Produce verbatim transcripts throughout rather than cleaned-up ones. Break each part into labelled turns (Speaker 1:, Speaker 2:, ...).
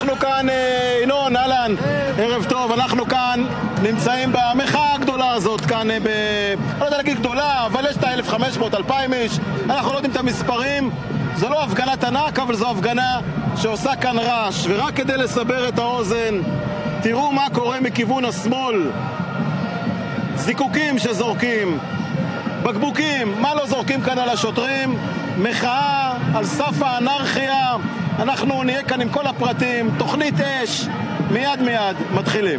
Speaker 1: אנחנו כאן, ינון, אהלן, ערב טוב, אנחנו כאן נמצאים במחאה הגדולה הזאת, כאן ב... לא יודע להגיד גדולה, אבל יש את ה-אלף וחמש מאות, אלפיים איש, אנחנו לא יודעים את המספרים, זו לא הפגנת ענק, אבל זו הפגנה שעושה כאן רעש, ורק כדי לסבר את האוזן, תראו מה קורה מכיוון השמאל, זיקוקים שזורקים, בקבוקים, מה לא זורקים כאן על השוטרים, מחאה על סף האנרכיה, אנחנו נהיה כאן עם כל הפרטים, תוכנית אש, מיד מיד מתחילים.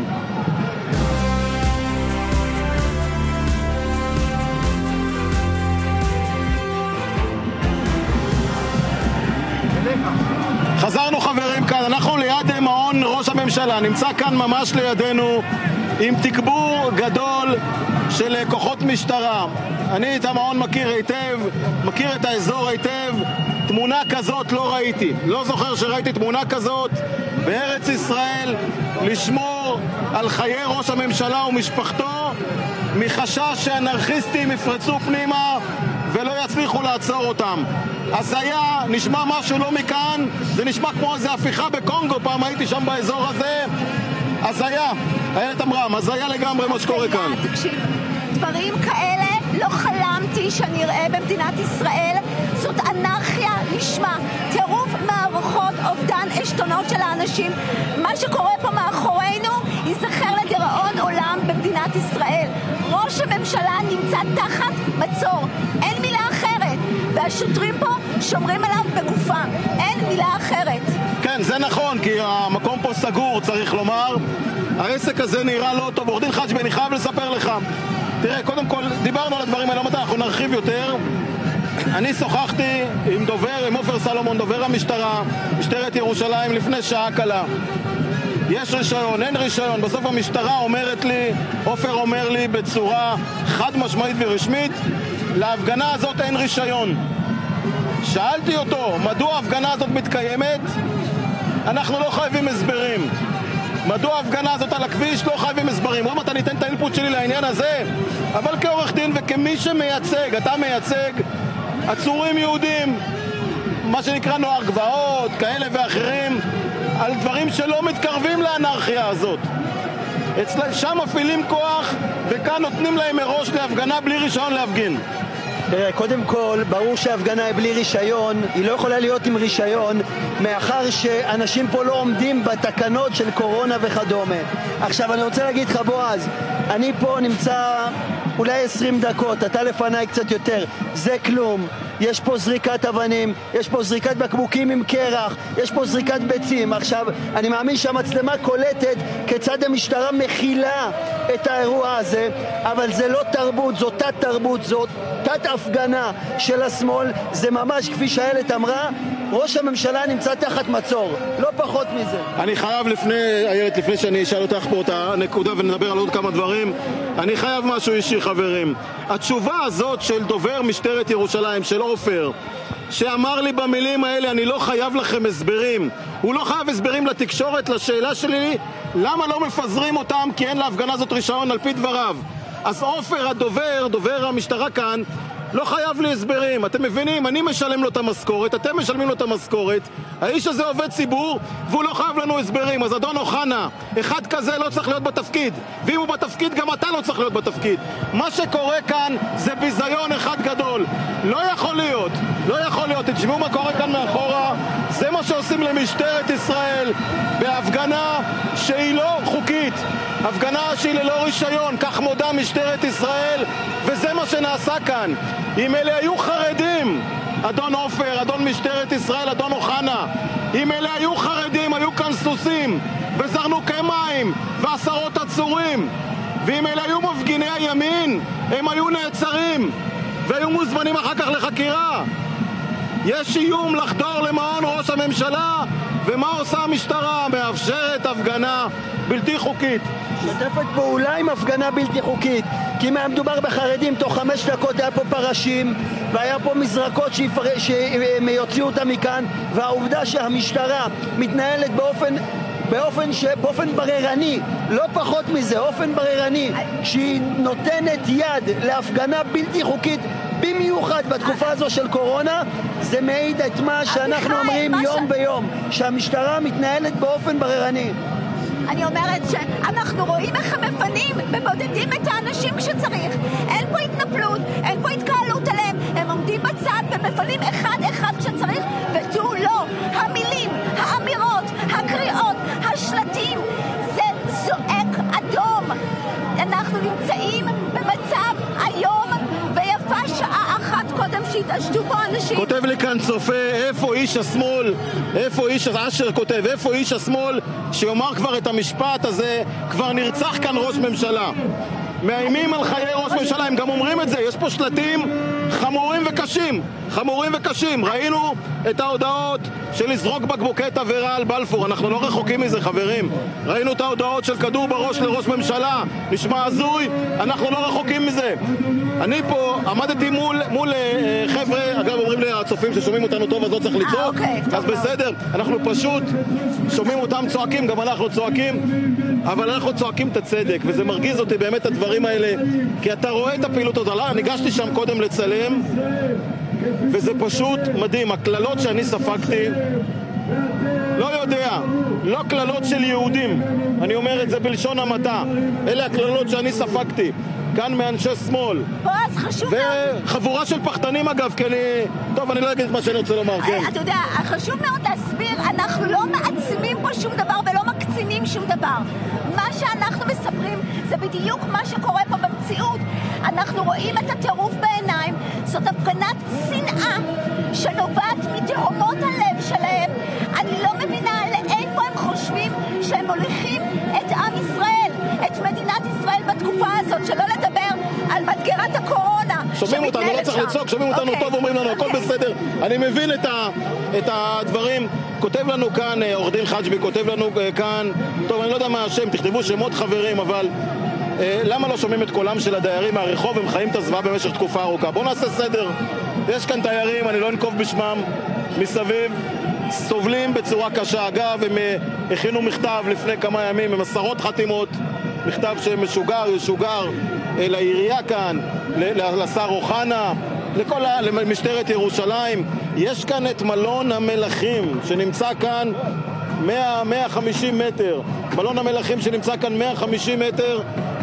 Speaker 1: חזרנו חברים כאן, אנחנו ליד מעון ראש הממשלה, נמצא כאן ממש לידינו עם תגבור גדול של כוחות משטרה. אני את המעון מכיר היטב, מכיר את האזור היטב, תמונה כזאת לא ראיתי, לא זוכר שראיתי תמונה כזאת בארץ ישראל, לשמור על חיי ראש הממשלה ומשפחתו מחשש שאנרכיסטים יפרצו פנימה ולא יצליחו לעצור אותם. אז היה, נשמע משהו לא מכאן, זה נשמע כמו איזו הפיכה בקונגו, פעם הייתי שם באזור הזה, אז היה, איילת אמרם, אז היה לגמרי מה שקורה כאן.
Speaker 2: תקשיב, דברים כאלה לא חלמתי שאני אראה במדינת ישראל, זאת אנרכיה לשמה, טירוף מערכות, אובדן עשתונות של האנשים, מה שקורה פה מאחורינו ייזכר לדיראון עולם במדינת ישראל. ראש הממשלה נמצא תחת מצור, אין מילה אחרת, והשוטרים פה שומרים עליו בגופם, אין מילה אחרת.
Speaker 1: כן, זה נכון, כי המקום פה סגור, צריך לומר. העסק הזה נראה לא טוב. עורך דין חג'בי, אני חייב לספר לך. תראה, קודם כל, דיברנו על הדברים האלה, מתי אנחנו נרחיב יותר. אני שוחחתי עם דובר, עם עופר סלומון, דובר המשטרה, משטרת ירושלים, לפני שעה קלה. יש רישיון, אין רישיון. בסוף המשטרה אומרת לי, עופר אומר לי בצורה חד משמעית ורשמית, להפגנה הזאת אין רישיון. שאלתי אותו, מדוע ההפגנה הזאת מתקיימת? אנחנו לא חייבים הסברים. מדוע ההפגנה הזאת על הכביש? לא חייבים הסברים. עוד מעט אני אתן את האינפוט שלי לעניין הזה, אבל כעורך דין וכמי שמייצג, אתה מייצג עצורים יהודים, מה שנקרא נוער גבעות, כאלה ואחרים, על דברים שלא מתקרבים לאנרכיה הזאת. אצל... שם מפעילים כוח, וכאן נותנים להם מראש להפגנה בלי רישיון להפגין.
Speaker 3: תראה, קודם כל, ברור שההפגנה היא בלי רישיון, היא לא יכולה להיות עם רישיון, מאחר שאנשים פה לא עומדים בתקנות של קורונה וכדומה. עכשיו, אני רוצה להגיד לך, בועז, אני פה נמצא אולי עשרים דקות, אתה לפניי קצת יותר, זה כלום. יש פה זריקת אבנים, יש פה זריקת בקבוקים עם קרח, יש פה זריקת ביצים. עכשיו, אני מאמין שהמצלמה קולטת כיצד המשטרה מכילה את האירוע הזה, אבל זה לא תרבות, זו תת תרבות, זו תת הפגנה של השמאל, זה ממש כפי שאיילת אמרה, ראש הממשלה נמצא תחת מצור, לא פחות מזה.
Speaker 1: אני חייב לפני, איילת, לפני שאני אשאל אותך פה את הנקודה ונדבר על עוד כמה דברים, אני חייב משהו אישי, חברים. התשובה הזאת של דובר משטרת ירושלים, של עופר, שאמר לי במילים האלה, אני לא חייב לכם הסברים, הוא לא חייב הסברים לתקשורת, לשאלה שלי, למה לא מפזרים אותם כי אין להפגנה הזאת רישיון על פי דבריו. אז עופר הדובר, דובר המשטרה כאן, לא חייב לי הסברים, אתם מבינים? אני משלם לו את המשכורת, אתם משלמים לו את המשכורת, האיש הזה עובד ציבור והוא לא חייב לנו הסברים. אז אדון אוחנה, אחד כזה לא צריך להיות בתפקיד, ואם הוא בתפקיד גם אתה לא צריך להיות בתפקיד. מה שקורה כאן זה ביזיון אחד גדול, לא יכול להיות, לא יכול להיות. תשמעו מה קורה כאן מאחורה, זה מה שעושים למשטרת ישראל בהפגנה שהיא לא חוקית, הפגנה שהיא ללא רישיון, כך מודה משטרת ישראל, וזה מה שנעשה כאן. אם אלה היו חרדים, אדון עופר, אדון משטרת ישראל, אדון אוחנה, אם אלה היו חרדים, היו כאן סוסים וזרנוקי מים ועשרות עצורים, ואם אלה היו מפגיני הימין, הם היו נעצרים והיו מוזמנים אחר כך לחקירה. יש איום לחדור למעון ראש הממשלה, ומה עושה המשטרה? מאפשרת הפגנה בלתי חוקית.
Speaker 3: שתפת פעולה עם הפגנה בלתי חוקית, כי אם היה מדובר בחרדים, תוך חמש דקות היה פה פרשים והיה פה מזרקות שהם יוציאו אותם מכאן. והעובדה שהמשטרה מתנהלת באופן באופן, ש... באופן בררני, לא פחות מזה, אופן בררני, שהיא נותנת יד להפגנה בלתי חוקית במיוחד בתקופה הזו של קורונה, זה מעיד את מה שאנחנו אומרים יום ביום, שהמשטרה מתנהלת באופן בררני.
Speaker 2: אני אומרת שאנחנו רואים איך הם מפנים ובודדים את האנשים כשצריך. אין פה התנפלות, אין פה התקהלות עליהם. הם עומדים בצד ומפנים אחד אחד כשצריך, ותו לא. המילים, האמירות, הקריאות, השלטים, זה זועק אדום. אנחנו נמצאים במצב היום, ויפה שעה אחת קודם שהתעשתו פה אנשים.
Speaker 1: כותב לי כאן צופה, איפה איש השמאל? איפה איש, אשר כותב, איפה איש השמאל שיאמר כבר את המשפט הזה? כבר נרצח כאן ראש ממשלה. מאיימים על חיי ראש ממשלה, הם גם אומרים את זה. יש פה שלטים חמורים וקשים, חמורים וקשים. ראינו את ההודעות של לזרוק בקבוקי תבערה על בלפור. אנחנו לא רחוקים מזה, חברים. ראינו את ההודעות של כדור בראש לראש ממשלה. נשמע הזוי, אנחנו לא רחוקים מזה. אני פה עמדתי מול, מול אה, חבר'ה, אגב אומרים לי הצופים ששומעים אותנו טוב אז לא צריך לצעוק.
Speaker 2: אה, אוקיי,
Speaker 1: אז בסדר, אנחנו פשוט שומעים אותם צועקים, גם אנחנו צועקים, אבל אנחנו צועקים את הצדק, וזה מרגיז אותי באמת הדברים האלה, כי אתה רואה את הפעילות הזאת. אני ניגשתי שם קודם לצלם, וזה פשוט מדהים. הכללות שאני ספגתי, לא יודע, לא כללות של יהודים, אני אומר את זה בלשון המעטה, אלה הכללות שאני ספגתי כאן מאנשי שמאל.
Speaker 2: בועז, חשוב מאוד.
Speaker 1: וחבורה של פחדנים אגב, כי אני... טוב, אני לא אגיד את מה שאני רוצה לומר, כן.
Speaker 2: אתה יודע, חשוב מאוד להסביר, אנחנו לא מעצימים פה שום דבר ולא מקצינים שום דבר. מה שאנחנו מספרים זה בדיוק מה שקורה פה במציאות. אנחנו רואים את הטירוף בעיניים, זאת הפגנת שנאה שנובעת מתהומות הלב שלהם. אני לא מבינה לאיפה הם חושבים שהם מוליכים את עם ישראל, את מדינת ישראל בתקופה הזאת, שלא לדבר על מדגרת הקורונה.
Speaker 1: שומעים אותנו, לא צריך לצעוק, שומעים אותנו טוב, אומרים לנו, הכל בסדר. אני מבין את הדברים. כותב לנו כאן, עורך דין חג'בי כותב לנו כאן, טוב, אני לא יודע מה השם, תכתבו שמות חברים, אבל למה לא שומעים את קולם של הדיירים מהרחוב? הם חיים את הזוועה במשך תקופה ארוכה. בואו נעשה סדר. יש כאן דיירים, אני לא אנקוב בשמם, מסביב, סובלים בצורה קשה. אגב, הם הכינו מכתב לפני כמה ימים עם עשרות חתימות, מכתב שמשוגר, ישוגר לעירייה כאן, לשר אוחנה, לכל משטרת ירושלים. יש כאן את מלון המלכים שנמצא כאן מאה עד מאה וחמישים מטר. מלון המלכים שנמצא כאן מאה וחמישים מטר,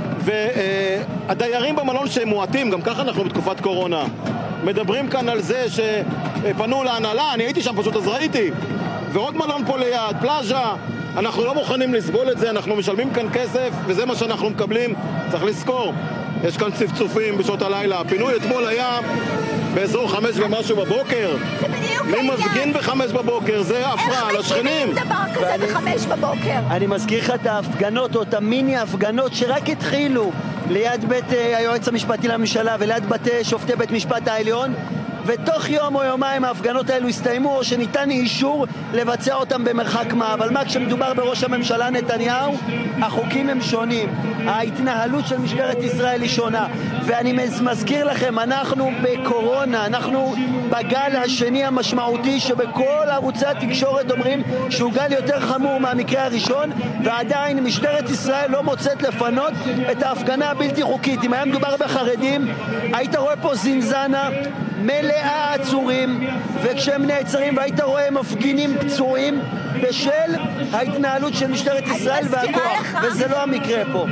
Speaker 1: והדיירים במלון שהם מועטים, גם ככה אנחנו בתקופת קורונה, מדברים כאן על זה שפנו להנהלה, אני הייתי שם פשוט אז ראיתי, ועוד מלון פה ליד, פלאז'ה. אנחנו לא מוכנים לסבול את זה, אנחנו משלמים כאן כסף וזה מה שאנחנו מקבלים. צריך לזכור, יש כאן צפצופים בשעות הלילה. הפינוי אתמול היה באזור חמש ומשהו בבוקר.
Speaker 2: זה בדיוק
Speaker 1: מי מפגין בחמש בבוקר? זה הפרעה לשכנים.
Speaker 2: איך מפגינים דבר כזה בחמש בבוקר?
Speaker 3: אני מזכיר לך את ההפגנות או את המיני הפגנות שרק התחילו ליד בית היועץ המשפטי לממשלה וליד בתי שופטי בית משפט העליון, ותוך יום או יומיים ההפגנות האלו הסתיימו או שניתן אישור לבצע אותם במרחק מה. אבל מה, כשמדובר בראש הממשלה נתניהו, החוקים הם שונים, ההתנהלות של משטרת ישראל היא שונה. ואני מזכיר לכם, אנחנו בקורונה, אנחנו בגל השני המשמעותי שבכל ערוצי התקשורת אומרים שהוא גל יותר חמור מהמקרה הראשון, ועדיין משטרת ישראל לא מוצאת לפנות את ההפגנה הבלתי חוקית. אם היה מדובר בחרדים, היית רואה פה זינזנה מלאה עצורים, וכשהם נעצרים והיית רואה הם מפגינים פצועים בשל ההתנהלות של משטרת ישראל והכוח, וזה לא המקרה פה.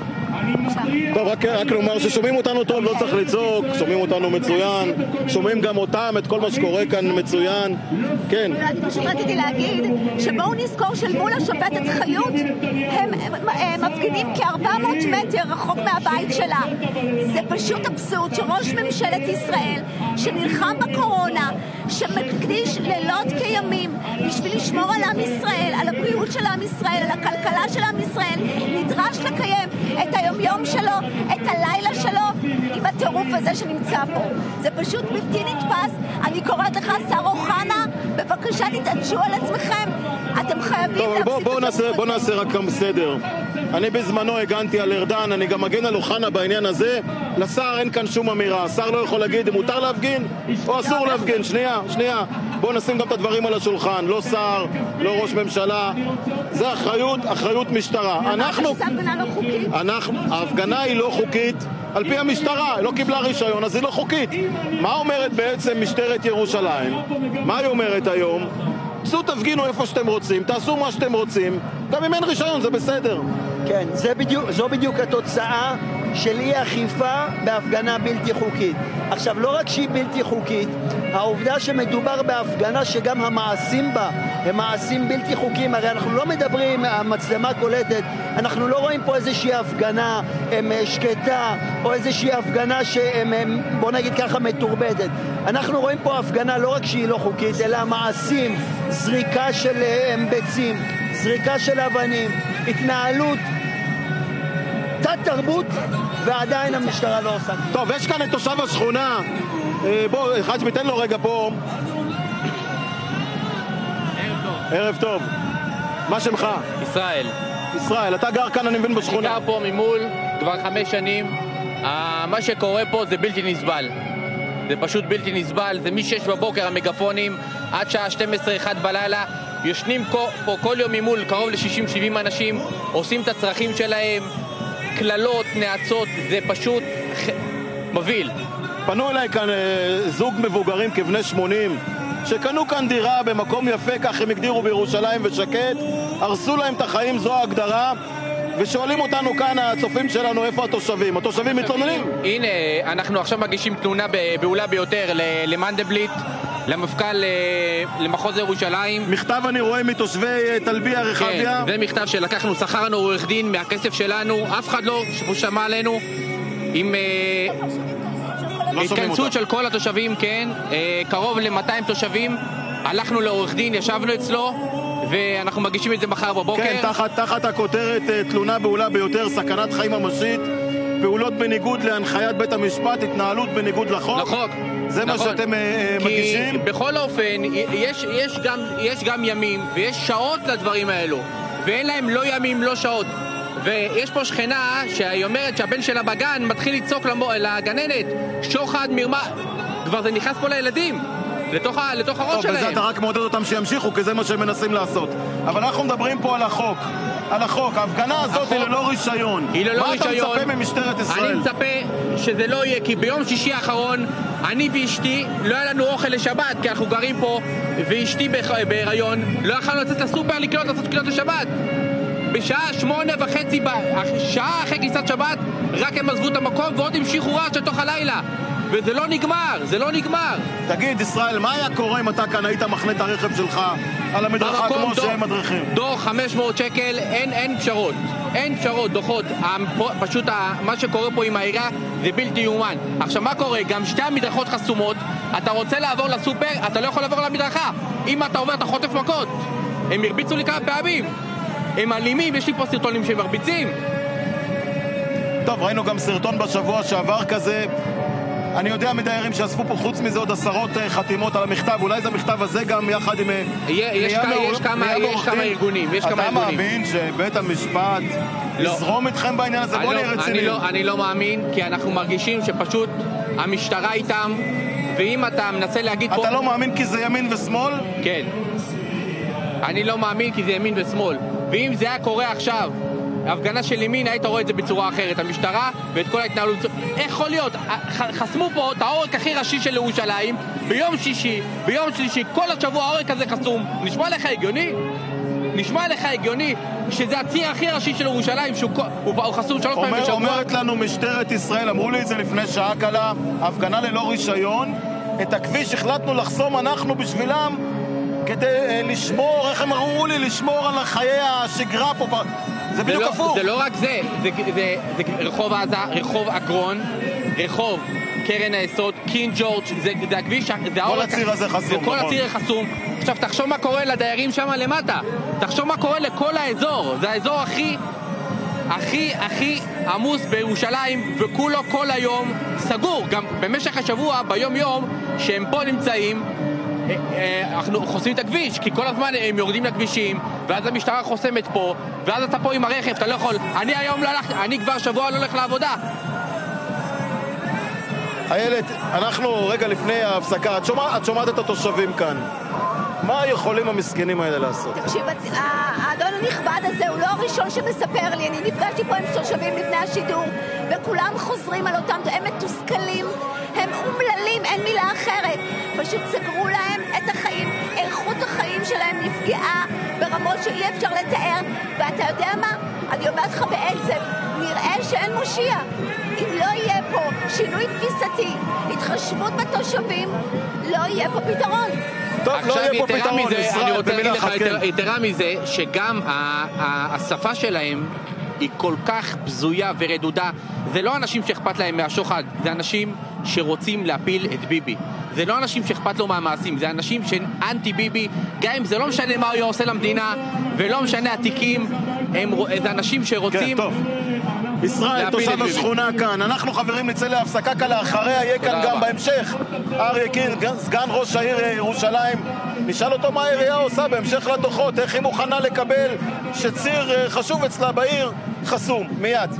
Speaker 1: טוב, רק, רק לומר ששומעים אותנו טוב, לא צריך לצעוק, שומעים אותנו מצוין, שומעים גם אותם, את כל מה שקורה כאן מצוין. כן.
Speaker 2: אני פשוט רציתי להגיד שבואו נזכור שמול השופטת חיות הם, הם, הם מפגינים כ-ארבע מאות מטר רחוק מהבית שלה. זה פשוט אבסורד שראש ממשלת ישראל שנלחם בקורונה, שמקדיש לילות כימים בשביל לשמור על עם ישראל, על הבריאות של עם ישראל, על הכלכלה של עם ישראל, נדרש לקיים את היומיום שלו, את הלילה שלו, עם הטירוף הזה שנמצא פה. זה פשוט בלתי נתפס. אני קוראת לך, שר אוחנה, בבקשה תתעדשו על עצמכם. אתם חייבים להפסיק את
Speaker 1: בוא, בוא, נעשה, בוא נעשה רק כמה סדר. אני בזמנו הגנתי על ארדן, אני גם מגן על אוחנה בעניין הזה. לשר אין כאן שום אמירה. השר לא יכול להגיד אם מותר להפגין או אסור להפגין. שנייה, שנייה. בואו נשים גם את הדברים על השולחן. לא שר, לא ראש ממשלה. זה אחריות, אחריות משטרה. אנחנו...
Speaker 2: ההפגנה לא חוקית?
Speaker 1: אנחנו, ההפגנה היא לא חוקית. על פי המשטרה, לא קיבלה רישיון, אז היא לא חוקית. מה אומרת בעצם משטרת ירושלים? מה היא אומרת היום? צאו תפגינו איפה שאתם רוצים, תעשו מה שאתם רוצים, גם אם אין רישיון זה בסדר.
Speaker 3: כן, זה בדיוק, זו בדיוק התוצאה של אי אכיפה בהפגנה בלתי חוקית. עכשיו, לא רק שהיא בלתי חוקית, העובדה שמדובר בהפגנה שגם המעשים בה הם מעשים בלתי חוקיים, הרי אנחנו לא מדברים, המצלמה קולטת, אנחנו לא רואים פה איזושהי הפגנה הם, שקטה, או איזושהי הפגנה שהם, הם, בוא נגיד ככה, מתורבדת. אנחנו רואים פה הפגנה לא רק שהיא לא חוקית, אלא מעשים, זריקה של הם, ביצים, זריקה של אבנים, התנהלות תת תרבות, ועדיין המשטרה לא עושה.
Speaker 1: טוב, יש כאן את תושב השכונה. בוא, אחד שמיתן לו רגע פה.
Speaker 4: ערב טוב.
Speaker 1: ערב טוב. מה שמך?
Speaker 4: ישראל.
Speaker 1: ישראל, אתה גר כאן, אני מבין, בשכונה.
Speaker 4: אני גר פה ממול כבר חמש שנים. מה שקורה פה זה בלתי נסבל. זה פשוט בלתי נסבל. זה מ-שש בבוקר המגפונים עד שעה שתים עשרה אחת בלילה. יושנים פה כל יום ממול קרוב ל-שישים שבעים אנשים, עושים את הצרכים שלהם. כללות, נעצות, זה פשוט מוביל.
Speaker 1: פנו אליי כאן זוג מבוגרים כבני שמונים שקנו כאן דירה במקום יפה, כך הם הגדירו, בירושלים ושקט, הרסו להם את החיים, זו ההגדרה, ושואלים אותנו כאן הצופים שלנו איפה התושבים. התושבים מתלוננים?
Speaker 4: הנה, אנחנו עכשיו מגישים תלונה בעולה ביותר למנדלבליט, למפכ"ל למחוז ירושלים.
Speaker 1: מכתב אני רואה מתושבי תלביה רחביה.
Speaker 4: כן, זה מכתב שלקחנו, שכרנו עורך דין מהכסף שלנו, אף אחד לא שמע עלינו, עם לא התכנסות של כל התושבים, כן, קרוב ל-מאתיים תושבים, הלכנו לעורך דין, ישבנו אצלו, ואנחנו מגישים את זה מחר בבוקר.
Speaker 1: כן, תחת, תחת הכותרת תלונה בעולה ביותר, סכנת חיים ממשית, פעולות בניגוד להנחיית בית המשפט, התנהלות בניגוד לחוק.
Speaker 4: לחוק.
Speaker 1: זה
Speaker 4: נכון.
Speaker 1: מה שאתם
Speaker 4: כי
Speaker 1: מגישים?
Speaker 4: בכל אופן, יש, יש, גם, יש גם ימים ויש שעות לדברים האלו, ואין להם לא ימים, לא שעות. ויש פה שכנה שהיא אומרת שהבן שלה בגן מתחיל לצעוק לגננת, שוחד, מרמה, כבר זה נכנס פה לילדים, לתוך, לתוך הראש שלהם.
Speaker 1: בזה אתה רק מעודד אותם שימשיכו, כי זה מה שהם מנסים לעשות. אבל אנחנו מדברים פה על החוק. על החוק, ההפגנה הזאת החוק, היא ללא רישיון.
Speaker 4: היא ללא
Speaker 1: מה
Speaker 4: רישיון.
Speaker 1: מה אתה מצפה ממשטרת ישראל?
Speaker 4: אני מצפה שזה לא יהיה, כי ביום שישי האחרון אני ואשתי, לא היה לנו אוכל לשבת, כי אנחנו גרים פה, ואשתי בהיריון, לא יכולנו לצאת לסופר לקנות, לעשות קנות לשבת. בשעה שמונה וחצי, שעה אחרי כניסת שבת, רק הם עזבו את המקום ועוד המשיכו רעש לתוך הלילה. וזה לא נגמר, זה לא נגמר.
Speaker 1: תגיד, ישראל, מה היה קורה אם אתה כאן היית מחנה את הרכב שלך על המדרכה כמו דוח, שהם מדרכים?
Speaker 4: דוח חמש מאות שקל, אין, אין פשרות. אין פשרות, דוחות. פשוט מה שקורה פה עם העירייה זה בלתי יאומן. עכשיו, מה קורה? גם שתי המדרכות חסומות. אתה רוצה לעבור לסופר, אתה לא יכול לעבור למדרכה. אם אתה עובר, אתה חוטף מכות. הם הרביצו לי כמה פעמים. הם אלימים, יש לי פה סרטונים שהם מרביצים.
Speaker 1: טוב, ראינו גם סרטון בשבוע שעבר כזה. אני יודע מדיירים שאספו פה חוץ מזה עוד עשרות חתימות על המכתב, אולי זה המכתב הזה גם יחד עם...
Speaker 4: יש כמה ארגונים, יש כמה ארגונים.
Speaker 1: אתה מאמין שבית המשפט יזרום איתכם בעניין הזה? בוא נהיה רציניים.
Speaker 4: אני לא מאמין, כי אנחנו מרגישים שפשוט המשטרה איתם, ואם אתה מנסה להגיד פה...
Speaker 1: אתה לא מאמין כי זה ימין ושמאל?
Speaker 4: כן. אני לא מאמין כי זה ימין ושמאל. ואם זה היה קורה עכשיו, ההפגנה של ימין, היית רואה את זה בצורה אחרת, המשטרה ואת כל ההתנהלות. איך יכול להיות? חסמו פה את העורק הכי ראשי של ירושלים ביום שישי, ביום שלישי, כל השבוע העורק הזה חסום. נשמע לך הגיוני? נשמע לך הגיוני שזה הציר הכי ראשי של ירושלים שהוא הוא חסום שלוש פעמים בשבוע?
Speaker 1: אומרת לנו משטרת ישראל, אמרו לי את זה לפני שעה קלה, הפגנה ללא רישיון, את הכביש החלטנו לחסום אנחנו בשבילם כדי uh, לשמור, איך הם אמרו לי, לשמור על חיי השגרה פה. זה בדיוק
Speaker 4: לא,
Speaker 1: הפוך.
Speaker 4: זה לא רק זה, זה, זה, זה רחוב עזה, רחוב אגרון, רחוב קרן היסוד, קינג ג'ורג', זה, זה הכביש, זה
Speaker 1: כל הציר הזה חסום.
Speaker 4: זה כל נכון. הציר חסום. עכשיו תחשוב מה קורה לדיירים שם למטה, תחשוב מה קורה לכל האזור, זה האזור הכי, הכי, הכי עמוס בירושלים, וכולו כל היום סגור, גם במשך השבוע, ביום יום, שהם פה נמצאים, אנחנו חוסמים את הכביש, כי כל הזמן הם יורדים לכבישים, ואז המשטרה חוסמת פה, ואז אתה פה עם הרכב, אתה לא יכול. אני היום לא הלך, אני כבר שבוע לא הולך לעבודה.
Speaker 1: איילת, אנחנו רגע לפני ההפסקה, את שומעת, את שומעת את התושבים כאן. מה יכולים המסכנים האלה לעשות?
Speaker 2: תקשיב, האדון הנכבד הזה הוא לא הראשון שמספר לי. אני נפגשתי פה עם תושבים לפני השידור, וכולם חוזרים על אותם, הם מתוסכלים, הם אומללים, אין מילה אחרת. פשוט סגרו להם את החיים, איכות החיים שלהם נפגעה ברמות שאי אפשר לתאר. ואתה יודע מה? אני אומרת לך בעצם, נראה שאין מושיע. אם לא יהיה פה שינוי תפיסתי, התחשבות בתושבים, לא יהיה פה פתרון.
Speaker 1: טוב, לא יהיה פה פתרון,
Speaker 4: מזה,
Speaker 1: ישראל,
Speaker 4: אני רוצה להגיד לך,
Speaker 1: אחת,
Speaker 4: יתר,
Speaker 1: כן.
Speaker 4: יתרה מזה, שגם ה- ה- השפה שלהם היא כל כך בזויה ורדודה. זה לא אנשים שאכפת להם מהשוחד, זה אנשים שרוצים להפיל את ביבי. זה לא אנשים שאכפת לו מהמעשים, זה אנשים שאנטי ביבי, גם אם זה לא משנה מה הוא עושה למדינה, ולא משנה התיקים, הם, זה אנשים שרוצים...
Speaker 1: כן, טוב. ישראל, תושב השכונה כאן. אנחנו חברים נצא להפסקה קלה, אחריה יהיה כאן גם בהמשך אריה קינג, סגן ראש העיר ירושלים. נשאל אותו מה העירייה עושה בהמשך לדוחות, איך היא מוכנה לקבל שציר חשוב אצלה בעיר חסום. מיד.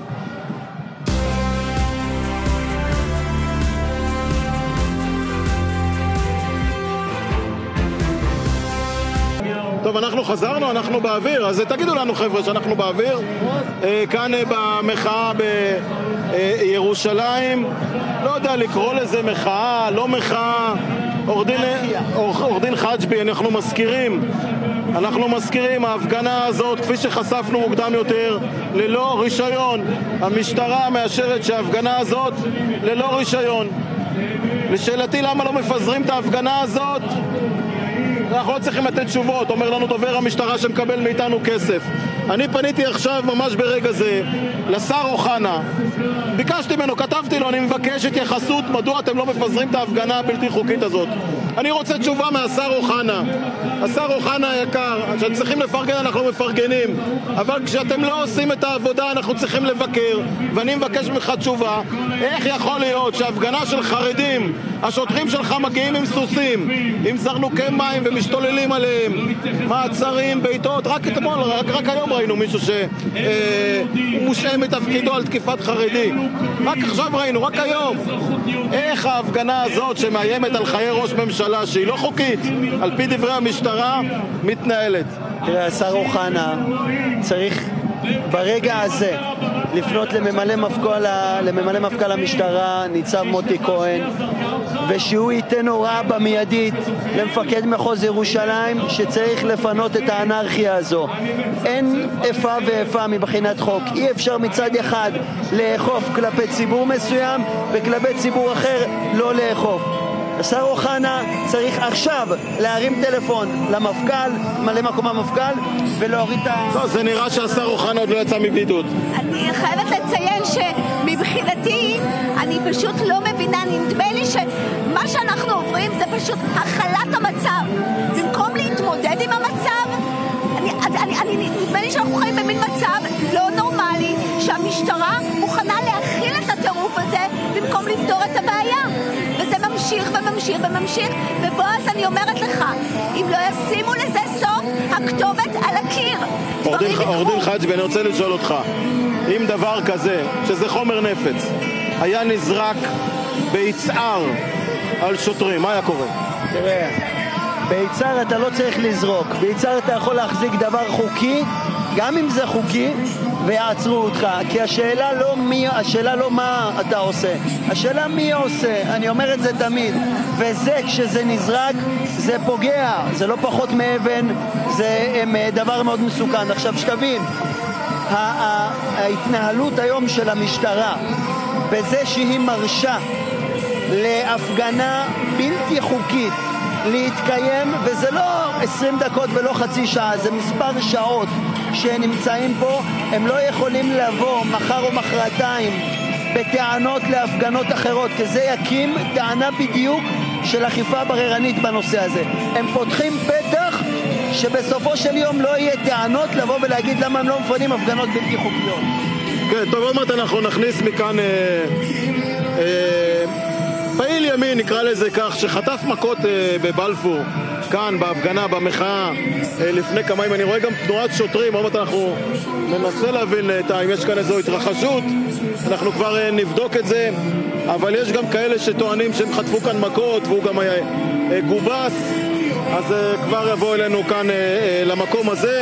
Speaker 1: טוב, אנחנו חזרנו, אנחנו באוויר, אז תגידו לנו חבר'ה שאנחנו באוויר, כאן במחאה בירושלים, לא יודע לקרוא לזה מחאה, לא מחאה, עורך דין חג'בי, אנחנו מזכירים, אנחנו מזכירים, ההפגנה הזאת, כפי שחשפנו מוקדם יותר, ללא רישיון. המשטרה מאשרת שההפגנה הזאת ללא רישיון. לשאלתי למה לא מפזרים את ההפגנה הזאת? אנחנו לא צריכים לתת תשובות, אומר לנו דובר המשטרה שמקבל מאיתנו כסף. אני פניתי עכשיו, ממש ברגע זה, לשר אוחנה. ביקשתי ממנו, כתבתי לו, אני מבקש התייחסות, מדוע אתם לא מפזרים את ההפגנה הבלתי חוקית הזאת. אני רוצה תשובה מהשר אוחנה. השר אוחנה היקר, כשצריכים לפרגן אנחנו מפרגנים, אבל כשאתם לא עושים את העבודה אנחנו צריכים לבקר, ואני מבקש ממך תשובה, איך יכול להיות שההפגנה של חרדים, השוטרים שלך מגיעים עם סוסים, עם זרנוקי מים ומשתוללים עליהם, מעצרים, בעיטות, רק אתמול, רק, רק היום ראינו מישהו שמושעה מתפקידו על תקיפת חרדי. רק עכשיו ראינו, רק היום. איך ההפגנה הזאת שמאיימת על חיי ראש ממשלה שהיא לא חוקית, על פי דברי המשטרה, מתנהלת?
Speaker 3: תראה, השר אוחנה צריך ברגע הזה לפנות לממלא מפכ"ל, לממלא מפכ"ל המשטרה, ניצב מוטי כהן, ושהוא ייתן הוראה במיידית למפקד מחוז ירושלים שצריך לפנות את האנרכיה הזו. אין איפה ואיפה מבחינת חוק. אי אפשר מצד אחד לאכוף כלפי ציבור מסוים וכלפי ציבור אחר לא לאכוף. השר אוחנה צריך עכשיו להרים טלפון למפכ"ל, מלא מקום המפכ"ל, ולהוריד את ה...
Speaker 1: לא, זה נראה שהשר אוחנה עוד לא יצא מבידוד.
Speaker 2: אני חייבת לציין שמבחינתי אני פשוט לא מבינה, נדמה לי שמה שאנחנו עוברים זה פשוט החלת המצב. במקום להתמודד עם המצב, אני, אני, אני, נדמה לי שאנחנו חיים במין מצב לא נורמלי, שהמשטרה מוכנה להכיל את הטירוף הזה במקום לפתור את הבעיה. וזה ממשיך וממשיך וממשיך, ובועז אני אומרת לך, אם לא ישימו לזה סוף, הכתובת על הקיר.
Speaker 1: עורך דין חג'בי, אני רוצה לשאול אותך, אם דבר כזה, שזה חומר נפץ, היה נזרק ביצהר על שוטרים, מה היה קורה?
Speaker 3: תראה, ביצהר אתה לא צריך לזרוק, ביצהר אתה יכול להחזיק דבר חוקי, גם אם זה חוקי, ויעצרו אותך, כי השאלה לא מי, השאלה לא מה אתה עושה, השאלה מי עושה. אני אומר את זה תמיד, וזה כשזה נזרק זה פוגע, זה לא פחות מאבן, זה דבר מאוד מסוכן. עכשיו שתבין, ההתנהלות היום של המשטרה בזה שהיא מרשה להפגנה בלתי חוקית להתקיים, וזה לא עשרים דקות ולא חצי שעה, זה מספר שעות שנמצאים פה, הם לא יכולים לבוא מחר או מחרתיים בטענות להפגנות אחרות, כי זה יקים טענה בדיוק של אכיפה בררנית בנושא הזה. הם פותחים פתח שבסופו של יום לא יהיה טענות לבוא ולהגיד למה הם לא מפנים הפגנות בלתי חוקיות.
Speaker 1: כן, טוב, עוד מעט אנחנו נכניס מכאן אה, אה, פעיל ימין, נקרא לזה כך, שחטף מכות אה, בבלפור, כאן בהפגנה, במחאה, אה, לפני כמה ימים. אני רואה גם תנועת שוטרים, עוד מעט אנחנו ננסה להבין את, אם יש כאן איזו התרחשות, אנחנו כבר אה, נבדוק את זה, אבל יש גם כאלה שטוענים שהם חטפו כאן מכות והוא גם היה אה, גובס. אז uh, כבר יבוא אלינו כאן uh, uh, למקום הזה.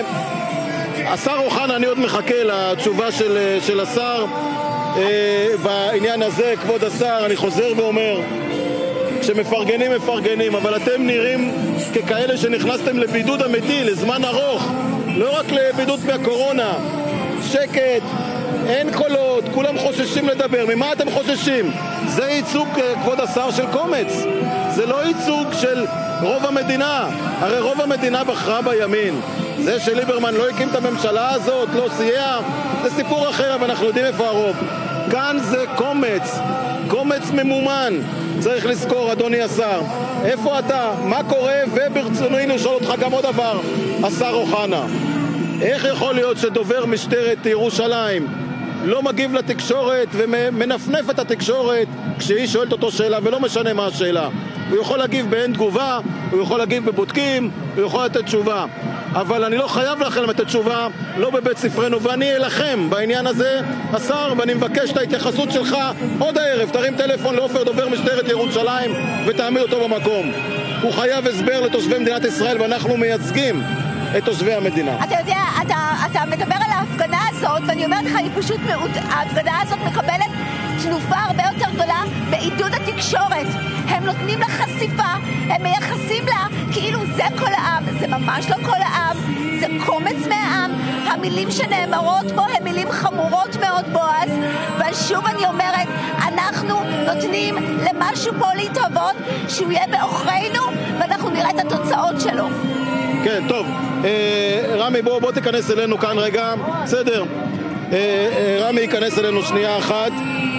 Speaker 1: השר אוחנה, אני עוד מחכה לתשובה של, uh, של השר uh, בעניין הזה. כבוד השר, אני חוזר ואומר, כשמפרגנים מפרגנים, אבל אתם נראים ככאלה שנכנסתם לבידוד אמיתי לזמן ארוך, לא רק לבידוד מהקורונה. שקט, אין קולות, כולם חוששים לדבר. ממה אתם חוששים? זה ייצוג, כבוד השר, של קומץ. זה לא ייצוג של רוב המדינה. הרי רוב המדינה בחרה בימין. זה שליברמן לא הקים את הממשלה הזאת, לא סייע, זה סיפור אחר, אבל אנחנו יודעים איפה הרוב. כאן זה קומץ, קומץ ממומן. צריך לזכור, אדוני השר, איפה אתה? מה קורה? וברצוני לשאול אותך גם עוד דבר, השר אוחנה. איך יכול להיות שדובר משטרת ירושלים לא מגיב לתקשורת ומנפנף את התקשורת כשהיא שואלת אותו שאלה, ולא משנה מה השאלה? הוא יכול להגיב באין תגובה, הוא יכול להגיב בבודקים, הוא יכול לתת תשובה. אבל אני לא חייב לכם את התשובה, לא בבית ספרנו, ואני אלחם בעניין הזה, השר, ואני מבקש את ההתייחסות שלך עוד הערב. תרים טלפון לאופר דובר משטרת ירושלים ותעמיד אותו במקום. הוא חייב הסבר לתושבי מדינת ישראל, ואנחנו מייצגים את תושבי המדינה.
Speaker 2: אתה יודע, אתה, אתה מדבר על ההפגנה הזאת, ואני אומרת לך, היא פשוט מאוד, ההפגנה הזאת מקבלת תנופה הרבה יותר גדולה בעידוד התקשורת. הם נותנים לה חשיפה, הם מייחסים לה כאילו זה כל העם. זה ממש לא כל העם, זה קומץ מהעם. המילים שנאמרות בו הן מילים חמורות מאוד, בועז, ושוב אני אומרת, אנחנו נותנים למשהו פה להתהוות שהוא יהיה באוכרינו, ואנחנו נראה את התוצאות שלו.
Speaker 1: כן, טוב. אה, רמי, בוא, בוא תיכנס אלינו כאן רגע. בסדר. אה, אה, רמי ייכנס אלינו שנייה אחת.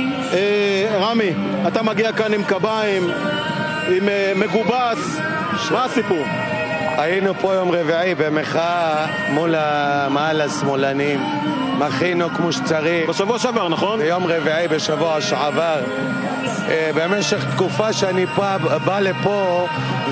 Speaker 1: אה, רמי, אתה מגיע כאן עם קביים, עם אה, מגובס. מה הסיפור?
Speaker 5: היינו פה יום רביעי במחאה מול המעל השמאלנים. מכינו כמו שצריך.
Speaker 1: בשבוע שעבר, נכון?
Speaker 5: ביום רביעי בשבוע שעבר. במשך תקופה שאני בא, בא לפה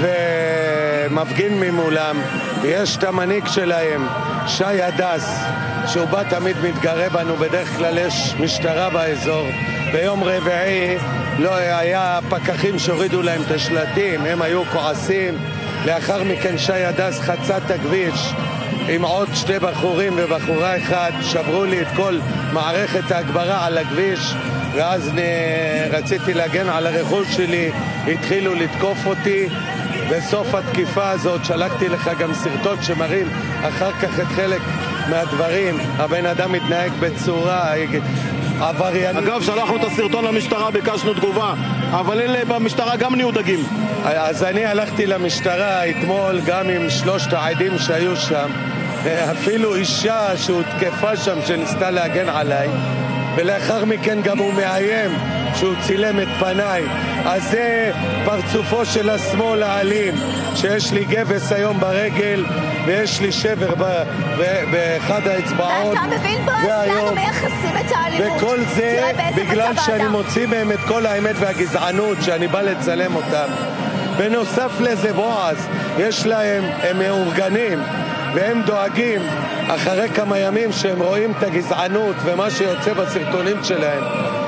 Speaker 5: ומפגין ממולם, יש את המנהיג שלהם, שי הדס, שהוא בא תמיד מתגרה בנו, בדרך כלל יש משטרה באזור. ביום רביעי לא היה פקחים שהורידו להם את השלטים, הם היו כועסים. לאחר מכן שי הדס חצה את הכביש עם עוד שתי בחורים ובחורה אחד, שברו לי את כל מערכת ההגברה על הכביש, ואז רציתי להגן על הרכוש שלי, התחילו לתקוף אותי. בסוף התקיפה הזאת שלחתי לך גם סרטון שמראים אחר כך את חלק מהדברים. הבן אדם מתנהג בצורה עבריינית.
Speaker 1: אגב, שלחנו את הסרטון למשטרה, ביקשנו תגובה, אבל אלה במשטרה גם נהיו דגים.
Speaker 5: אז אני הלכתי למשטרה אתמול גם עם שלושת העדים שהיו שם, אפילו אישה שהותקפה שם שניסתה להגן עליי, ולאחר מכן גם הוא מאיים שהוא צילם את פניי. אז זה פרצופו של השמאל האלים, שיש לי גבס היום ברגל ויש לי שבר ב- ב- באחד האצבעות.
Speaker 2: ואתה מבין, בועז, לנו מייחסים את האלימות.
Speaker 5: וכל זה בגלל שאני מוציא מהם את כל האמת והגזענות שאני בא לצלם אותם. בנוסף לזה, בועז, יש להם, הם מאורגנים והם דואגים אחרי כמה ימים שהם רואים את הגזענות ומה שיוצא בסרטונים שלהם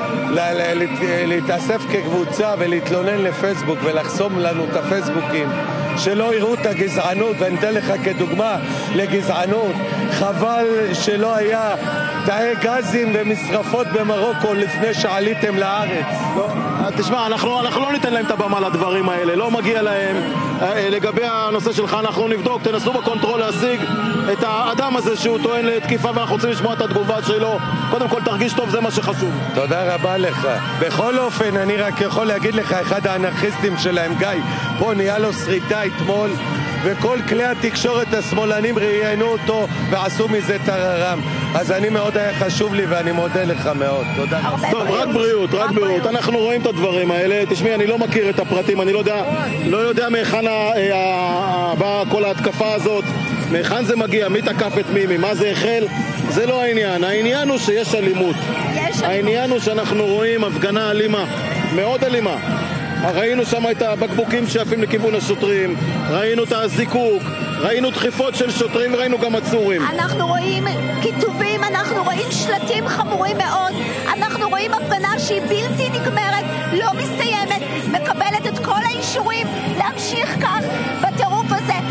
Speaker 5: להתאסף כקבוצה ולהתלונן לפייסבוק ולחסום לנו את הפייסבוקים שלא יראו את הגזענות. ואני אתן לך כדוגמה לגזענות, חבל שלא היה תאי גזים ומשרפות במרוקו לפני שעליתם לארץ.
Speaker 1: לא, תשמע, אנחנו, אנחנו לא ניתן להם את הבמה לדברים האלה, לא מגיע להם. לגבי הנושא שלך אנחנו נבדוק, תנסו בקונטרול להשיג את האדם הזה שהוא טוען לתקיפה, ואנחנו רוצים לשמוע את התגובה שלו. קודם כל תרגיש טוב, זה מה שחשוב.
Speaker 5: תודה רבה לך. בכל אופן, אני רק יכול להגיד לך, אחד האנרכיסטים שלהם, גיא, פה נהיה לו שריטה אתמול, וכל כלי התקשורת השמאלנים ראיינו אותו ועשו מזה טררם. אז אני מאוד היה חשוב לי ואני מודה לך מאוד. תודה.
Speaker 1: טוב, רק בריאות, רק בריאות. אנחנו רואים את הדברים האלה. תשמעי, אני לא מכיר את הפרטים, אני לא יודע, לא יודע מהיכן באה כל ההתקפה הזאת, מהיכן זה מגיע, מי תקף את מי, ממה זה החל. זה לא העניין. העניין הוא שיש אלימות. העניין הוא שאנחנו רואים הפגנה אלימה, מאוד אלימה. ראינו שם את הבקבוקים שעפים לכיוון השוטרים, ראינו את הזיקוק, ראינו דחיפות של שוטרים וראינו גם עצורים.
Speaker 2: אנחנו רואים כיתובים, אנחנו רואים שלטים חמורים מאוד, אנחנו רואים הפגנה שהיא בלתי נגמרת, לא מסתיימת, מקבלת את כל האישורים להמשיך כך בטירוף הזה.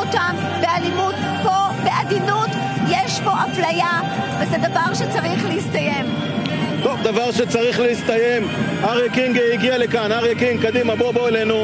Speaker 2: אותם באלימות. פה, בעדינות, יש פה אפליה, וזה דבר שצריך להסתיים.
Speaker 1: טוב, דבר שצריך להסתיים. אריה קינג הגיע לכאן. אריה קינג, קדימה, בוא בוא אלינו.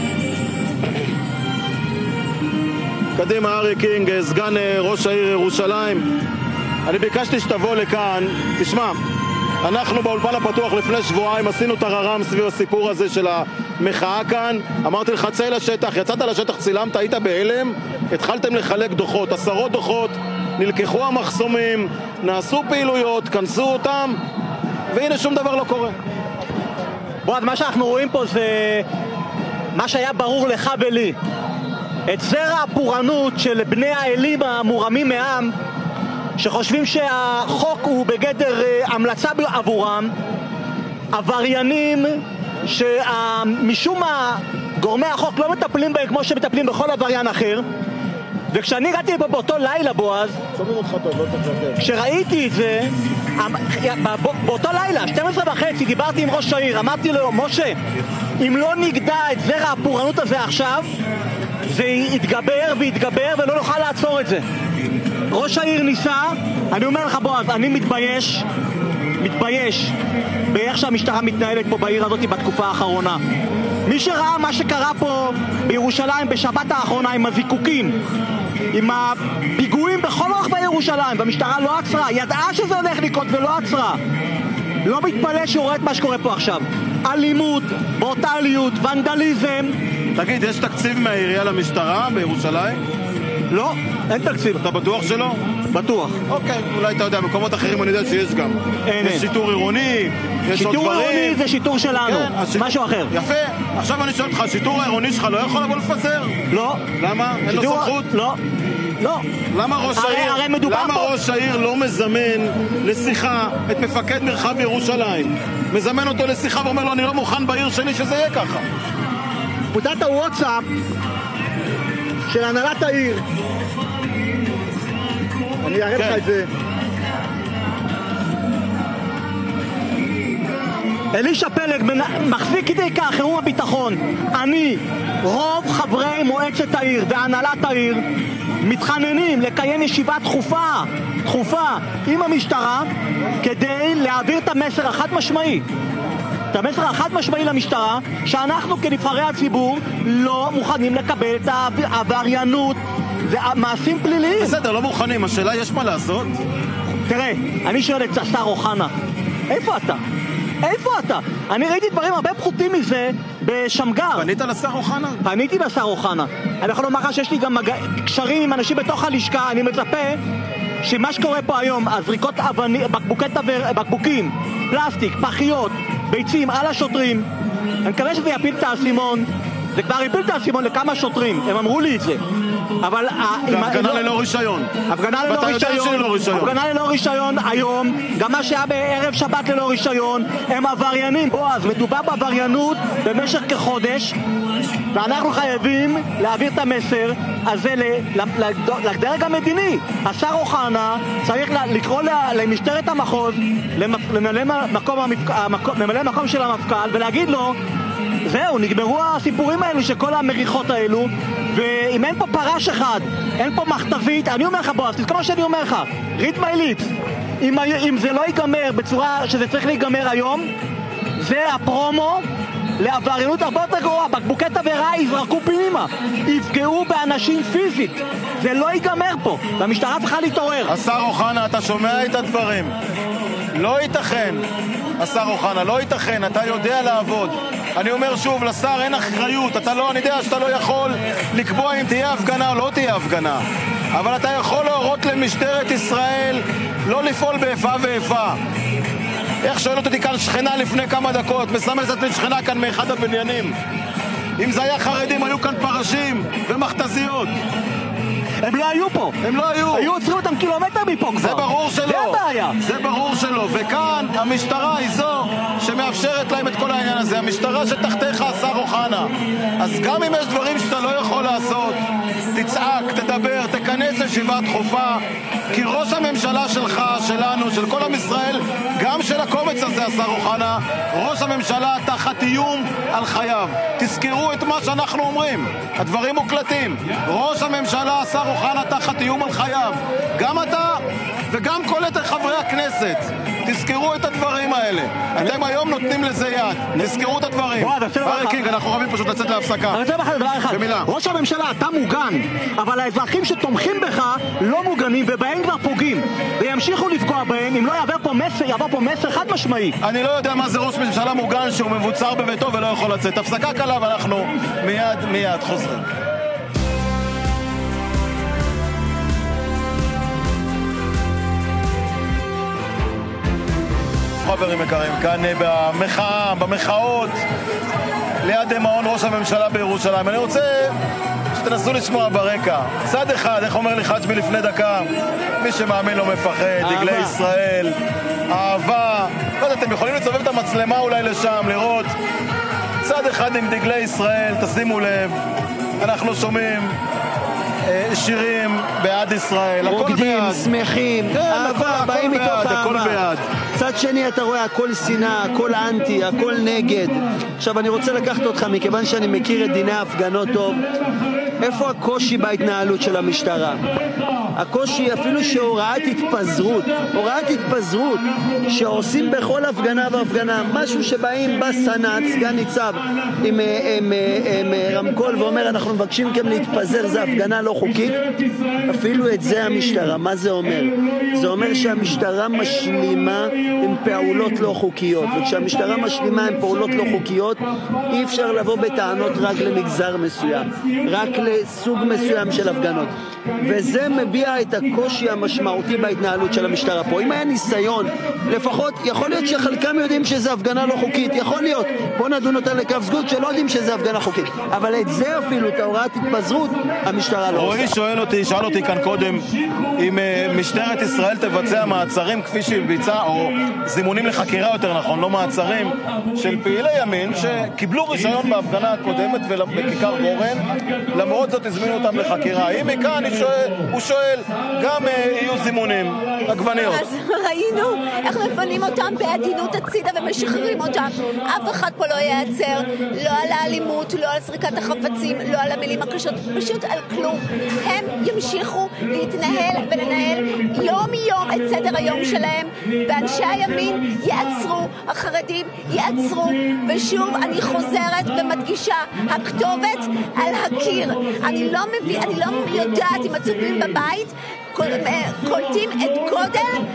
Speaker 1: קדימה, אריה קינג, סגן ראש העיר ירושלים. אני ביקשתי שתבוא לכאן. תשמע, אנחנו באולפן הפתוח לפני שבועיים עשינו טררם סביב הסיפור הזה של המחאה כאן. אמרתי לך, צא לשטח, יצאת לשטח, צילמת, היית בהלם, התחלתם לחלק דוחות, עשרות דוחות, נלקחו המחסומים, נעשו פעילויות, כנסו אותם, והנה שום דבר לא קורה.
Speaker 6: בוא, אז מה שאנחנו רואים פה זה מה שהיה ברור לך ולי. את זרע הפורענות של בני האלים המורמים מעם, שחושבים שהחוק הוא בגדר המלצה עבורם, עבריינים שמשום מה גורמי החוק לא מטפלים בהם כמו שמטפלים בכל עבריין אחר. וכשאני הגעתי לפה באותו לילה, בועז,
Speaker 1: שומעים אותך טוב, לא צריך לתת.
Speaker 6: כשראיתי את זה, באותו לילה, שתים עשרה וחצי, דיברתי עם ראש העיר, אמרתי לו, משה, אם לא נגדע את זרע הפורענות הזה עכשיו, זה יתגבר ויתגבר ולא נוכל לעצור את זה. ראש העיר ניסה, אני אומר לך בועז, אני מתבייש, מתבייש באיך שהמשטרה מתנהלת פה בעיר הזאת בתקופה האחרונה. מי שראה מה שקרה פה בירושלים בשבת האחרונה עם הזיקוקים, עם הפיגועים בכל רחבי ירושלים, והמשטרה לא עצרה, ידעה שזה הולך לקרות ולא עצרה. לא מתפלא שהוא רואה את מה שקורה פה עכשיו. אלימות, ברוטליות, ונדליזם.
Speaker 1: תגיד, יש תקציב מהעירייה למשטרה בירושלים?
Speaker 6: לא, אין תקציב.
Speaker 1: אתה בטוח שלא?
Speaker 6: בטוח.
Speaker 1: אוקיי, אולי אתה יודע, מקומות אחרים אני יודע שיש גם.
Speaker 6: אין,
Speaker 1: יש
Speaker 6: אין.
Speaker 1: שיטור עירוני, יש עוד דברים.
Speaker 6: שיטור עירוני זה שיטור שלנו,
Speaker 1: כן, השיטור...
Speaker 6: משהו אחר.
Speaker 1: יפה, עכשיו אני שואל אותך, השיטור העירוני שלך לא יכול לבוא לפזר?
Speaker 6: לא.
Speaker 1: למה? אין לו
Speaker 6: שיטור...
Speaker 1: סמכות?
Speaker 6: לא. לא.
Speaker 1: למה ראש
Speaker 6: הרי,
Speaker 1: העיר,
Speaker 6: הרי
Speaker 1: למה
Speaker 6: פה...
Speaker 1: ראש העיר לא מזמן לשיחה את מפקד מרחב ירושלים? מזמן אותו לשיחה ואומר לו, אני לא מוכן בעיר שלי שזה יהיה ככה.
Speaker 6: פקודת הוואטסאפ של הנהלת העיר, אני אראה לך את זה. אלישע פלג מחזיק כדי כך חירום הביטחון. אני, רוב חברי מועצת העיר והנהלת העיר מתחננים לקיים ישיבה דחופה, דחופה עם המשטרה כדי להעביר את המסר החד משמעי. את המסר החד משמעי למשטרה שאנחנו כנבחרי הציבור לא מוכנים לקבל את העבריינות ומעשים פליליים.
Speaker 1: בסדר, לא מוכנים, השאלה יש מה לעשות?
Speaker 6: תראה, אני שואל את השר אוחנה, איפה אתה? איפה אתה? אני ראיתי דברים הרבה פחותים מזה בשמגר.
Speaker 1: פנית לשר אוחנה?
Speaker 6: פניתי לשר אוחנה. אני יכול לומר לך שיש לי גם מג... קשרים עם אנשים בתוך הלשכה. אני מצפה שמה שקורה פה היום, הזריקות אבני... בקבוקי תבר... בקבוקים, פלסטיק, פחיות, ביצים על השוטרים, אני מקווה שזה יפיל את האסימון. זה כבר יפיל את האסימון לכמה שוטרים, הם אמרו לי את זה. אבל
Speaker 1: והפגנה ללא רישיון.
Speaker 6: הפגנה ללא רישיון. הפגנה ללא רישיון היום, גם מה שהיה בערב שבת ללא רישיון, הם עבריינים. בועז, מדובר בעבריינות במשך כחודש, ואנחנו חייבים להעביר את המסר הזה לדרג המדיני. השר אוחנה צריך לקרוא למשטרת המחוז, לממלא מקום של המפכ"ל, ולהגיד לו, זהו, נגמרו הסיפורים האלו שכל המריחות האלו, ואם אין פה פרש אחד, אין פה מכתבית, אני אומר לך בועז, תזכור מה שאני אומר לך, read my lips, אם, אם זה לא ייגמר בצורה שזה צריך להיגמר היום, זה הפרומו לעבריינות הרבה יותר גרועה. בקבוקי תבערה יזרקו פנימה, יפגעו באנשים פיזית, זה לא ייגמר פה, והמשטרה צריכה להתעורר.
Speaker 1: השר אוחנה, אתה שומע את הדברים? לא ייתכן, השר אוחנה, לא ייתכן, אתה יודע לעבוד. אני אומר שוב, לשר אין אחריות, אתה לא, אני יודע שאתה לא יכול לקבוע אם תהיה הפגנה או לא תהיה הפגנה, אבל אתה יכול להורות למשטרת ישראל לא לפעול באיפה ואיפה. איך שואלת אותי כאן שכנה לפני כמה דקות, מסמלת לי שכנה כאן מאחד הבניינים, אם זה היה חרדים היו כאן פרשים ומכתזיות.
Speaker 6: הם לא היו פה.
Speaker 1: הם לא היו.
Speaker 6: היו עוצרים אותם קילומטר מפה כבר.
Speaker 1: זה ברור שלא.
Speaker 6: זה הבעיה.
Speaker 1: זה ברור שלא. וכאן המשטרה היא זו שמאפשרת להם את כל העניין הזה. המשטרה שתחתיך השר אוחנה. אז גם אם יש דברים שאתה לא יכול לעשות, תצעק, תדבר, תכנס ישיבה דחופה, כי ראש הממשלה שלך, שלנו, של כל עם ישראל, גם של הקומץ הזה, השר אוחנה, ראש הממשלה תחת איום על חייו. תזכרו את מה שאנחנו אומרים, הדברים מוקלטים. ראש הממשלה, השר אוחנה, תחת איום על חייו. גם אתה וגם כל יתר חברי הכנסת. תזכרו את הדברים האלה. אתם היום נותנים לזה יד. תזכרו את הדברים. ארי קינג, אנחנו חייבים פשוט לצאת להפסקה.
Speaker 6: אני רוצה לך דבר אחד.
Speaker 1: במילה.
Speaker 6: ראש הממשלה, אתה מוגן, אבל האזרחים שתומכים בך לא מוגנים ובהם כבר פוגעים. וימשיכו לפגוע בהם אם לא יעבור פה מסר, יעבור פה מסר חד משמעי.
Speaker 1: אני לא יודע מה זה ראש ממשלה מוגן שהוא מבוצר בביתו ולא יכול לצאת. הפסקה קלה ואנחנו מיד מיד חוזרים. חברים יקרים, כאן במחאה, במחאות ליד מעון ראש הממשלה בירושלים. אני רוצה שתנסו לשמוע ברקע. צד אחד, איך אומר לי חג'מי לפני דקה, מי שמאמין לא מפחד, דגלי ישראל, אהבה. לא יודע, אתם יכולים לצובב את המצלמה אולי לשם, לראות. צד אחד עם דגלי ישראל, תשימו לב, אנחנו שומעים שירים בעד ישראל, הכל
Speaker 3: רוקדים,
Speaker 1: בעד.
Speaker 3: שמחים, אהבה, באים מתוך אהבה.
Speaker 1: הכל בעד.
Speaker 3: צד שני אתה רואה הכל שנאה, הכל אנטי, הכל נגד. עכשיו אני רוצה לקחת אותך, מכיוון שאני מכיר את דיני ההפגנות טוב, איפה הקושי בהתנהלות של המשטרה? הקושי אפילו שהוראת התפזרות, הוראת התפזרות שעושים בכל הפגנה והפגנה, משהו שבאים בסנאט, סגן ניצב עם, עם, עם, עם רמקול ואומר אנחנו מבקשים מכם להתפזר, זה הפגנה לא חוקית. אפילו את זה המשטרה, מה זה אומר? זה אומר שהמשטרה משלימה עם פעולות לא חוקיות, וכשהמשטרה משלימה עם פעולות לא חוקיות אי אפשר לבוא בטענות רק למגזר מסוים, רק לסוג מסוים של הפגנות, וזה מביע את הקושי המשמעותי בהתנהלות של המשטרה פה. אם היה ניסיון, לפחות יכול להיות שחלקם יודעים שזה הפגנה לא חוקית, יכול להיות, בוא נדון אותה לכף זכות שלא יודעים שזה הפגנה חוקית, אבל את זה אפילו, את ההוראת התפזרות, המשטרה לא עושה.
Speaker 1: רועי שואל אותי, שאל אותי כאן קודם, אם uh, משטרת ישראל תבצע מעצרים כפי שהיא ביצעה, או זימונים לחקירה יותר נכון, לא מעצרים, של פעילי ימין שקיבלו רישיון בהפגנה הקודמת ובכיכר גורן, למרות זאת הזמינו אותם לחקירה. אם מכאן שואל, הוא שואל, גם uh, יהיו זימונים, עגבניות.
Speaker 2: אז ראינו איך מפנים אותם בעדינות הצידה ומשחררים אותם. אף אחד פה לא ייעצר, לא על האלימות, לא על סריקת החפצים, לא על המילים הקשות, פשוט על כלום. הם ימשיכו להתנהל ולנהל יום יום את סדר היום שלהם, ואנשי הימין יעצרו, החרדים יעצרו, ושוב אני חוזרת ומדגישה, הכתובת על הקיר. אני לא מבין, אני לא יודעת אם הצופים בבית קולטים את גודל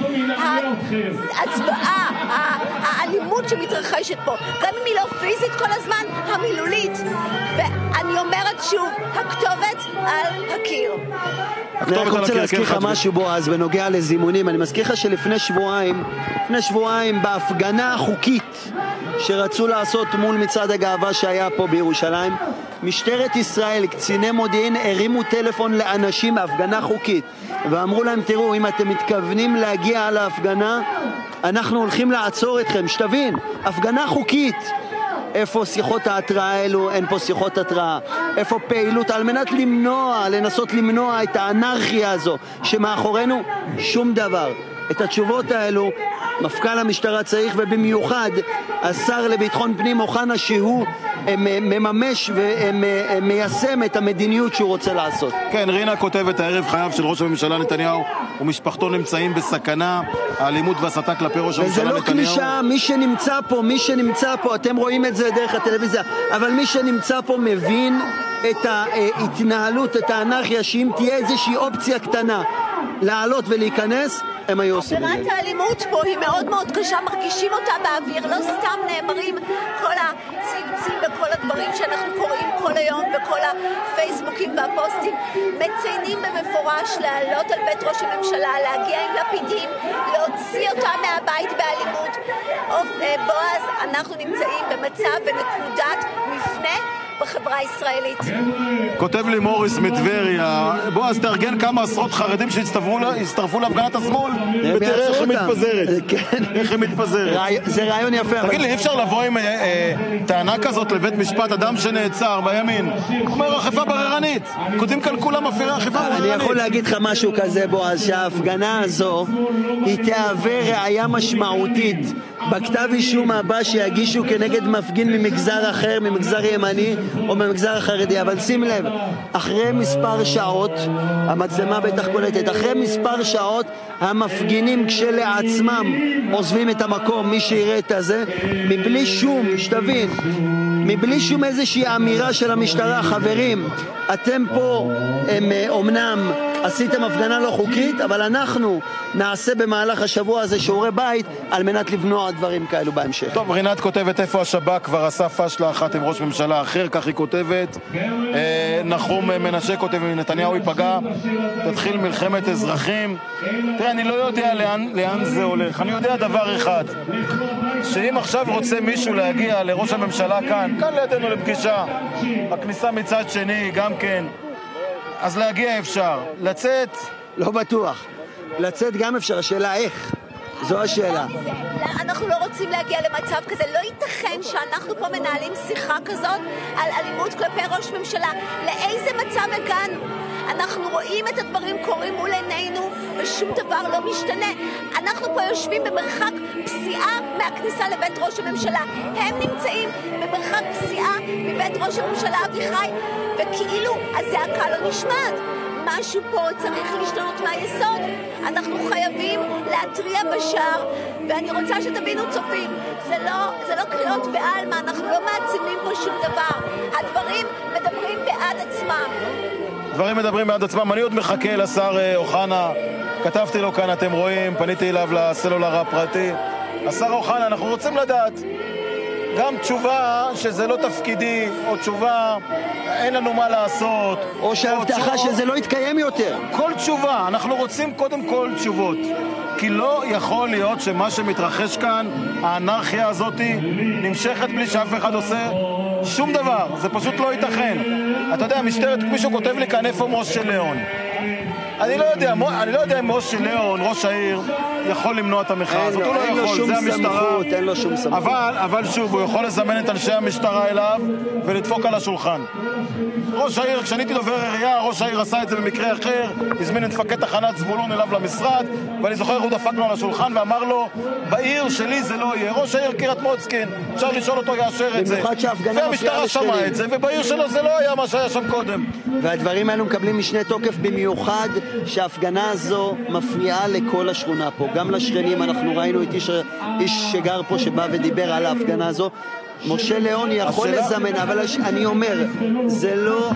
Speaker 2: ההצבעה, האלימות שמתרחשת פה, גם אם היא לא פיזית כל הזמן, המילולית. ואני אומרת שוב, הכתובת על הקיר.
Speaker 3: אני רק רוצה להזכיר לך משהו בועז בנוגע לזימונים. אני מזכיר לך שלפני שבועיים, לפני שבועיים בהפגנה החוקית שרצו לעשות מול מצעד הגאווה שהיה פה בירושלים, משטרת ישראל, קציני מודיעין, הרימו טלפון לאנשים בהפגנה חוקית ואמרו להם, תראו, אם אתם מתכוונים להגיע להפגנה, אנחנו הולכים לעצור אתכם. שתבין, הפגנה חוקית. איפה שיחות ההתראה האלו? אין פה שיחות התראה. איפה פעילות על מנת למנוע, לנסות למנוע את האנרכיה הזו שמאחורינו? שום דבר. את התשובות האלו מפכ"ל המשטרה צריך, ובמיוחד השר לביטחון פנים אוחנה, שהוא מממש ומיישם את המדיניות שהוא רוצה לעשות.
Speaker 1: כן, רינה כותבת, הערב חייו של ראש הממשלה נתניהו ומשפחתו נמצאים בסכנה, האלימות והסתה כלפי ראש הממשלה נתניהו.
Speaker 3: וזה לא קלישה, מי שנמצא פה, מי שנמצא פה, אתם רואים את זה דרך הטלוויזיה, אבל מי שנמצא פה מבין את ההתנהלות, את האנרכיה, שאם תהיה איזושהי אופציה קטנה לעלות ולהיכנס, הם היו עושים את זה.
Speaker 2: עבירת האלימות פה היא מאוד מאוד קשה, מרגישים אותה באוויר, לא סתם נאמרים כל הציוצים וכל הדברים שאנחנו קוראים כל היום וכל הפייסבוקים והפוסטים. מציינים במפורש לעלות על בית ראש הממשלה, להגיע עם לפידים, להוציא אותה מהבית באלימות. בועז, אנחנו נמצאים במצב, בנקודת מפנה בחברה הישראלית.
Speaker 1: כותב לי מוריס מטבריה, בוא אז תארגן כמה עשרות חרדים שהצטרפו להפגנת השמאל ותראה איך היא מתפזרת. איך היא מתפזרת.
Speaker 3: זה רעיון יפה.
Speaker 1: תגיד לי, אי אפשר לבוא עם טענה כזאת לבית משפט, אדם שנעצר בימין, אומר אכיפה בררנית, כותבים כאן כולם מפירי אכיפה בררנית.
Speaker 3: אני יכול להגיד לך משהו כזה, בועז, שההפגנה הזו היא תהווה ראיה משמעותית בכתב אישום הבא שיגישו כנגד מפגין ממגזר אחר, ממגזר ימני או ממגזר החרדי. אבל שים לב, אחרי מספר שעות, המצלמה בטח קולטת, אחרי מספר שעות המפגינים כשלעצמם עוזבים את המקום, מי שיראה את הזה, מבלי שום, שתבין, מבלי שום איזושהי אמירה של המשטרה, חברים, אתם פה הם, אומנם עשיתם הפגנה לא חוקית, אבל אנחנו נעשה במהלך השבוע הזה שיעורי בית על מנת לבנוע דברים כאלו בהמשך.
Speaker 1: טוב, רינת כותבת איפה השב"כ כבר עשה פשלה אחת עם ראש ממשלה אחר, כך היא כותבת. אה, נחום מנשה כותב, אם נתניהו ייפגע תתחיל מלחמת אזרחים. תראה, אני לא יודע לאן, לאן זה הולך. אני יודע דבר אחד, שאם עכשיו רוצה מישהו להגיע לראש הממשלה כאן, כאן לידינו לפגישה, בכניסה מצד שני גם כן, אז להגיע אפשר, לצאת
Speaker 3: לא בטוח. לצאת גם אפשר, השאלה איך. זו השאלה.
Speaker 2: אנחנו לא רוצים להגיע למצב כזה. לא ייתכן שאנחנו פה מנהלים שיחה כזאת על אלימות כלפי ראש ממשלה. לאיזה מצב הגענו? אנחנו רואים את הדברים קורים מול עינינו ושום דבר לא משתנה. אנחנו פה יושבים במרחק פסיעה מהכניסה לבית ראש הממשלה. הם נמצאים במרחק פסיעה מבית ראש הממשלה אביחי, וכאילו הזעקה לא נשמעת. משהו פה צריך להשתנות מהיסוד. אנחנו חייבים להטריע בשער, ואני רוצה שתבינו צופים, זה לא, זה לא קריאות בעלמא, אנחנו לא מעצימים פה שום דבר. הדברים מדברים בעד עצמם.
Speaker 1: דברים מדברים בעד עצמם. אני עוד מחכה לשר אוחנה, כתבתי לו כאן, אתם רואים, פניתי אליו לסלולר הפרטי. השר אוחנה, אנחנו רוצים לדעת גם תשובה שזה לא תפקידי, או תשובה אין לנו מה לעשות,
Speaker 3: או שהבטחה שזה לא יתקיים יותר.
Speaker 1: כל תשובה, אנחנו רוצים קודם כל תשובות, כי לא יכול להיות שמה שמתרחש כאן, האנרכיה הזאת נמשכת בלי שאף אחד עושה שום דבר. זה פשוט לא ייתכן. אתה יודע, משטרת, מישהו כותב לי כאן איפה משה ליאון. אני לא יודע, אני לא יודע אם משה ליאון, ראש העיר, יכול למנוע את המחאה הזאת. הוא לא יכול, זה המשטרה.
Speaker 3: אין לו שום סמכות.
Speaker 1: אבל, אבל שוב, הוא יכול לזמן את אנשי המשטרה אליו ולדפוק על השולחן. ראש העיר, כשאני הייתי דובר עירייה, ראש העיר עשה את זה במקרה אחר, הזמין את מפקד תחנת זבולון אליו למשרד, ואני זוכר הוא דפק לו על השולחן ואמר לו, בעיר שלי זה לא יהיה. ראש העיר קריית מוצקין, אפשר לשאול אותו, יאשר את זה. והמשטרה שמעה את זה, ובעיר שלו זה לא היה מה שהיה שם קודם.
Speaker 3: והדברים האלו מקבלים משנה תוקף, במיוחד שההפגנה הזו מפריעה לכל השכונה פה, גם לשכנים. אנחנו ראינו את איש, איש שגר פה שבא ודיבר על ההפגנה הזו. משה ליאון יכול השאלה... לזמן, אבל אני אומר, זה לא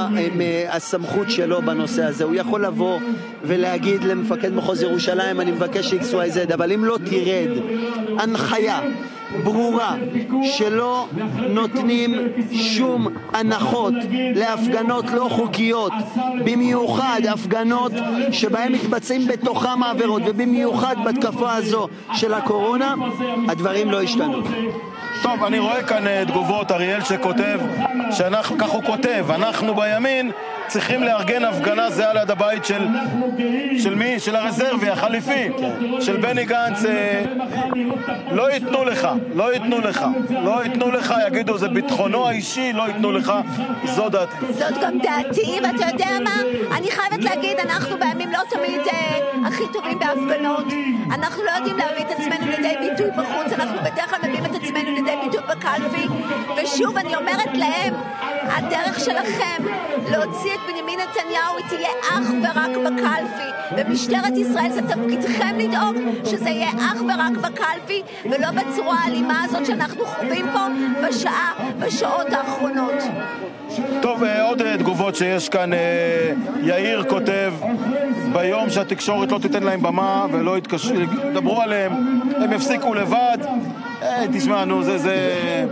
Speaker 3: הסמכות שלו בנושא הזה. הוא יכול לבוא ולהגיד למפקד מחוז ירושלים, אני מבקש איקס וואי זד, אבל אם לא תירד הנחיה ברורה שלא נותנים שום הנחות להפגנות לא חוקיות, במיוחד הפגנות שבהם מתבצעים בתוכם העבירות, ובמיוחד בתקופה הזו של הקורונה, הדברים לא השתנו.
Speaker 1: טוב, אני רואה כאן תגובות, אריאל שכותב, שאנחנו, כך הוא כותב, אנחנו בימין צריכים לארגן הפגנה זהה ליד הבית של, של מי? של הרזרבי, החליפי, של בני גנץ. לא ייתנו לך, לא ייתנו לך, לא ייתנו לך, יגידו, זה ביטחונו האישי, לא ייתנו לך, זו דעתי.
Speaker 2: זאת גם דעתי, ואתה יודע מה? אני חייבת להגיד, אנחנו בימים לא תמיד אה, הכי טובים בהפגנות. אנחנו לא יודעים להביא את עצמנו לידי ביטוי בחוץ, אנחנו בדרך כלל מביאים את עצמנו לידי ביטוי בקלפי. ושוב, אני אומרת להם, הדרך שלכם להוציא את בנימין נתניהו היא תהיה אך ורק בקלפי, ומשטרת ישראל זה תפקידכם לדאוג שזה יהיה אך ורק בקלפי ולא בצורה האלימה הזאת שאנחנו חווים פה בשעה, בשעות האחרונות.
Speaker 1: טוב, עוד תגובות שיש כאן. יאיר כותב, ביום שהתקשורת לא תיתן להם במה ולא ידברו עליהם, הם יפסיקו לבד. תשמע, נו, זה זה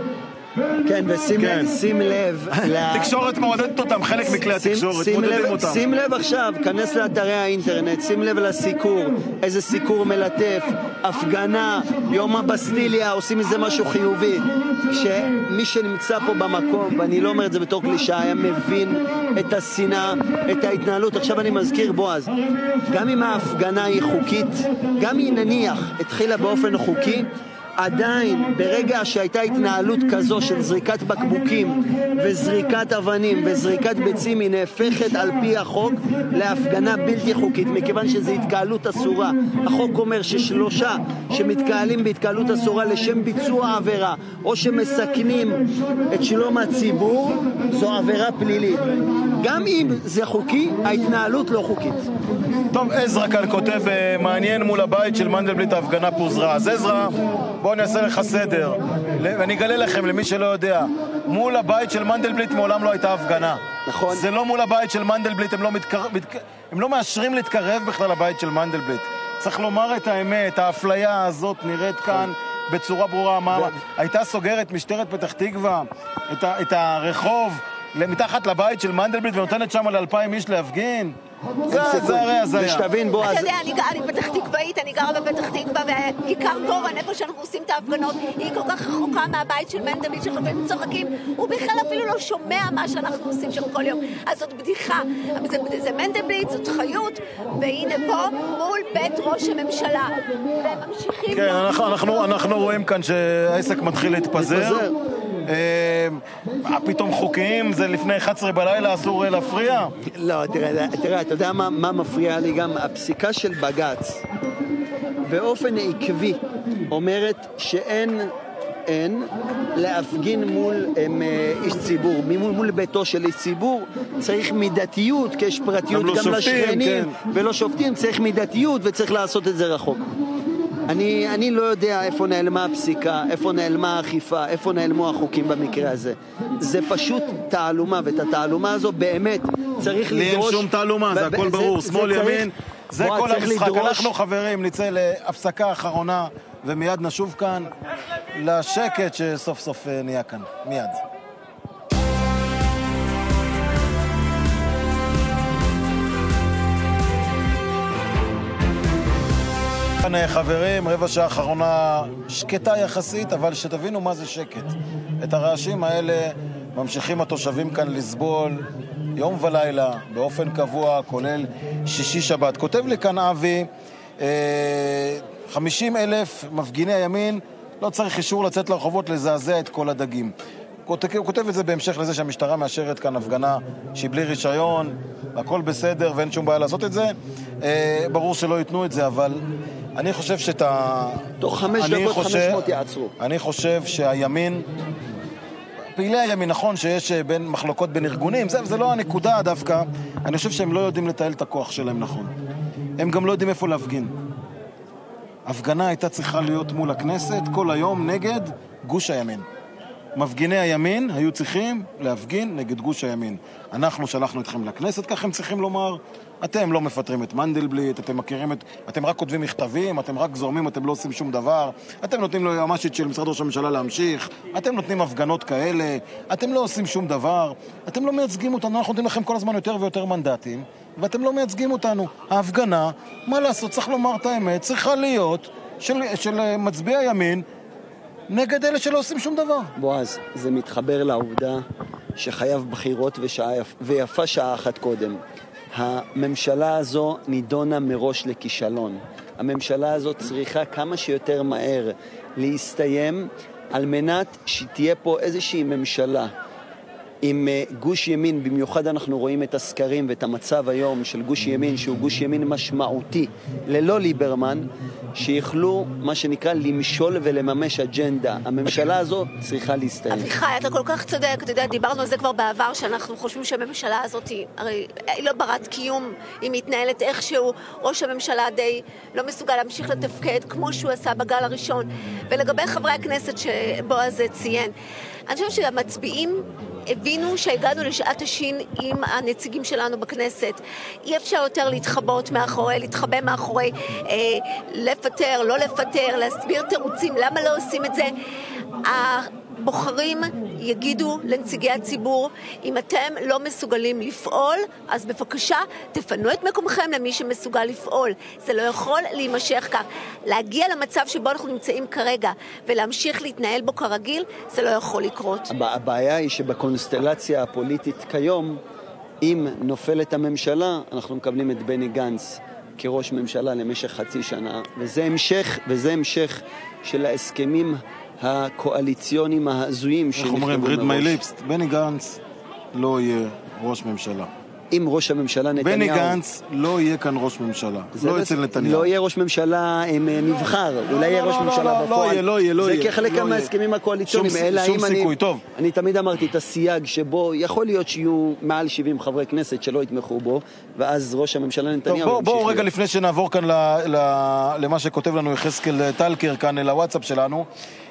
Speaker 3: כן, ושים
Speaker 1: כן.
Speaker 3: שים לב...
Speaker 1: תקשורת מעודדת אותם, חלק מכלי התקשורת,
Speaker 3: שים
Speaker 1: מעודדים
Speaker 3: לב,
Speaker 1: אותם.
Speaker 3: שים לב עכשיו, כנס לאתרי האינטרנט, שים לב לסיקור, איזה סיקור מלטף, הפגנה, יום הבסטיליה, עושים מזה משהו חיובי. כשמי שנמצא פה במקום, ואני לא אומר את זה בתור קלישה, היה מבין את השנאה, את ההתנהלות. עכשיו אני מזכיר, בועז, גם אם ההפגנה היא חוקית, גם אם נניח התחילה באופן חוקי, עדיין ברגע שהייתה התנהלות כזו של זריקת בקבוקים וזריקת אבנים וזריקת ביצים, היא נהפכת על פי החוק להפגנה בלתי חוקית, מכיוון שזו התקהלות אסורה. החוק אומר ששלושה שמתקהלים בהתקהלות אסורה לשם ביצוע עבירה או שמסכנים את שלום הציבור, זו עבירה פלילית. גם אם זה חוקי, ההתנהלות לא חוקית.
Speaker 1: טוב, עזרא כאן כותב, מעניין מול הבית של מנדלבליט ההפגנה פוזרה. אז עזרא, בואו אני אעשה לך סדר. ואני אגלה לכם, למי שלא יודע, מול הבית של מנדלבליט מעולם לא הייתה הפגנה.
Speaker 3: נכון.
Speaker 1: זה לא מול הבית של מנדלבליט, הם לא, מתקר... מתק... הם לא מאשרים להתקרב בכלל לבית של מנדלבליט. צריך לומר את האמת, האפליה הזאת נראית כאן בצורה ברורה. מה... הייתה סוגרת משטרת פתח תקווה את, ה... את הרחוב מתחת לבית של מנדלבליט ונותנת שם לאלפיים איש להפגין. זה, זה הרי הזיה.
Speaker 3: ושתבין, בועז.
Speaker 2: אתה יודע, אני, אני פתח תקוואית, אני גרה בפתח תקווה, וכיכר גורן, איפה שאנחנו עושים את ההפגנות, היא כל כך רחוקה מהבית של מנדלבליט, שחברים צוחקים, הוא בכלל אפילו לא שומע מה שאנחנו עושים שם כל יום. אז זאת בדיחה. זה, זה מנדלבליט, זאת חיות, והנה פה מול בית ראש הממשלה. והם ממשיכים...
Speaker 1: כן, אנחנו, אנחנו, אנחנו רואים כאן שהעסק מתחיל להתפזר. פתאום חוקיים, זה לפני אחת עשרה בלילה, אסור להפריע?
Speaker 3: לא, תראה, תראה, אתה יודע מה, מה מפריע לי? גם הפסיקה של בג"ץ באופן עקבי אומרת שאין אין להפגין מול הם, איש ציבור, מול, מול ביתו של איש ציבור צריך מידתיות, כי יש פרטיות גם, גם לשכנים, כן. ולא שופטים, צריך מידתיות וצריך לעשות את זה רחוק. אני, אני לא יודע איפה נעלמה הפסיקה, איפה נעלמה האכיפה, איפה נעלמו החוקים במקרה הזה. זה פשוט תעלומה, ואת התעלומה הזו באמת צריך לדרוש... לי אין
Speaker 1: שום תעלומה, זה הכל ברור, שמאל ימין, זה כל המשחק. אנחנו חברים, נצא להפסקה האחרונה, ומיד נשוב כאן לשקט שסוף סוף נהיה כאן. מיד. חברים, רבע שעה האחרונה שקטה יחסית, אבל שתבינו מה זה שקט. את הרעשים האלה ממשיכים התושבים כאן לסבול יום ולילה, באופן קבוע, כולל שישי שבת. כותב לי כאן אבי, חמישים אלף מפגיני הימין, לא צריך אישור לצאת לרחובות לזעזע את כל הדגים. הוא כותב את זה בהמשך לזה שהמשטרה מאשרת כאן הפגנה שהיא בלי רישיון, הכל בסדר ואין שום בעיה לעשות את זה. ברור שלא ייתנו את זה, אבל אני חושב שאת ה...
Speaker 3: תוך חמש דקות חמש מאות יעצרו.
Speaker 1: אני חושב שהימין, פעילי הימין, נכון שיש בין מחלוקות בין ארגונים, זה, זה לא הנקודה דווקא. אני חושב שהם לא יודעים לתעל את הכוח שלהם נכון. הם גם לא יודעים איפה להפגין. הפגנה הייתה צריכה להיות מול הכנסת כל היום נגד גוש הימין. מפגיני הימין היו צריכים להפגין נגד גוש הימין. אנחנו שלחנו אתכם לכנסת, כך הם צריכים לומר, אתם לא מפטרים את מנדלבליט, אתם מכירים את... אתם רק כותבים מכתבים, אתם רק זורמים, אתם לא עושים שום דבר, אתם נותנים לו יועמ"שית של משרד ראש הממשלה להמשיך, אתם נותנים הפגנות כאלה, אתם לא עושים שום דבר, אתם לא מייצגים אותנו, אנחנו נותנים לכם כל הזמן יותר ויותר מנדטים, ואתם לא מייצגים אותנו. ההפגנה, מה לעשות, צריך לומר את האמת, צריכה להיות של, של מצביע הימין, נגד אלה שלא עושים שום דבר.
Speaker 3: בועז, זה מתחבר לעובדה שחייב בחירות ושעה, ויפה שעה אחת קודם. הממשלה הזו נידונה מראש לכישלון. הממשלה הזו צריכה כמה שיותר מהר להסתיים על מנת שתהיה פה איזושהי ממשלה עם גוש ימין. במיוחד אנחנו רואים את הסקרים ואת המצב היום של גוש ימין, שהוא גוש ימין משמעותי ללא ליברמן, שיכלו מה שנקרא למשול ולממש אג'נדה. הממשלה הזו צריכה להסתיים.
Speaker 2: אביחי, אתה כל כך צודק, אתה יודע, דיברנו על זה כבר בעבר, שאנחנו חושבים שהממשלה הזאת היא, הרי היא לא ברת קיום, היא מתנהלת איכשהו, ראש הממשלה די לא מסוגל להמשיך לתפקד כמו שהוא עשה בגל הראשון. ולגבי חברי הכנסת שבועז ציין, אני חושבת שהמצביעים הבינו שהגענו לשעת השין עם הנציגים שלנו בכנסת. אי אפשר יותר להתחבות מאחורי, להתחבא מאחורי, אה, לפטר, לא לפטר, להסביר תירוצים, למה לא עושים את זה. בוחרים יגידו לנציגי הציבור, אם אתם לא מסוגלים לפעול, אז בבקשה תפנו את מקומכם למי שמסוגל לפעול. זה לא יכול להימשך כך. להגיע למצב שבו אנחנו נמצאים כרגע ולהמשיך להתנהל בו כרגיל, זה לא יכול לקרות.
Speaker 3: הבעיה היא שבקונסטלציה הפוליטית כיום, אם נופלת הממשלה, אנחנו מקבלים את בני גנץ כראש ממשלה למשך חצי שנה, וזה המשך, וזה המשך של ההסכמים הקואליציוניים ההזויים
Speaker 1: אנחנו אומרים, read my lips, בני גנץ לא יהיה ראש ממשלה.
Speaker 3: אם ראש הממשלה נתניהו...
Speaker 1: בני גנץ לא יהיה כאן ראש ממשלה, לא אצל נתניהו.
Speaker 3: לא יהיה ראש ממשלה נבחר, אולי יהיה ראש ממשלה בפועל.
Speaker 1: לא יהיה, לא יהיה, לא יהיה.
Speaker 3: זה כחלק מההסכמים הקואליציוניים.
Speaker 1: שום סיכוי, טוב.
Speaker 3: אני תמיד אמרתי את הסייג שבו יכול להיות שיהיו מעל שבעים חברי כנסת שלא יתמכו בו, ואז ראש הממשלה נתניהו...
Speaker 1: בואו רגע לפני שנעבור כאן למה שכותב לנו יחזקאל טלקר כאן לוואטסאפ שלנו,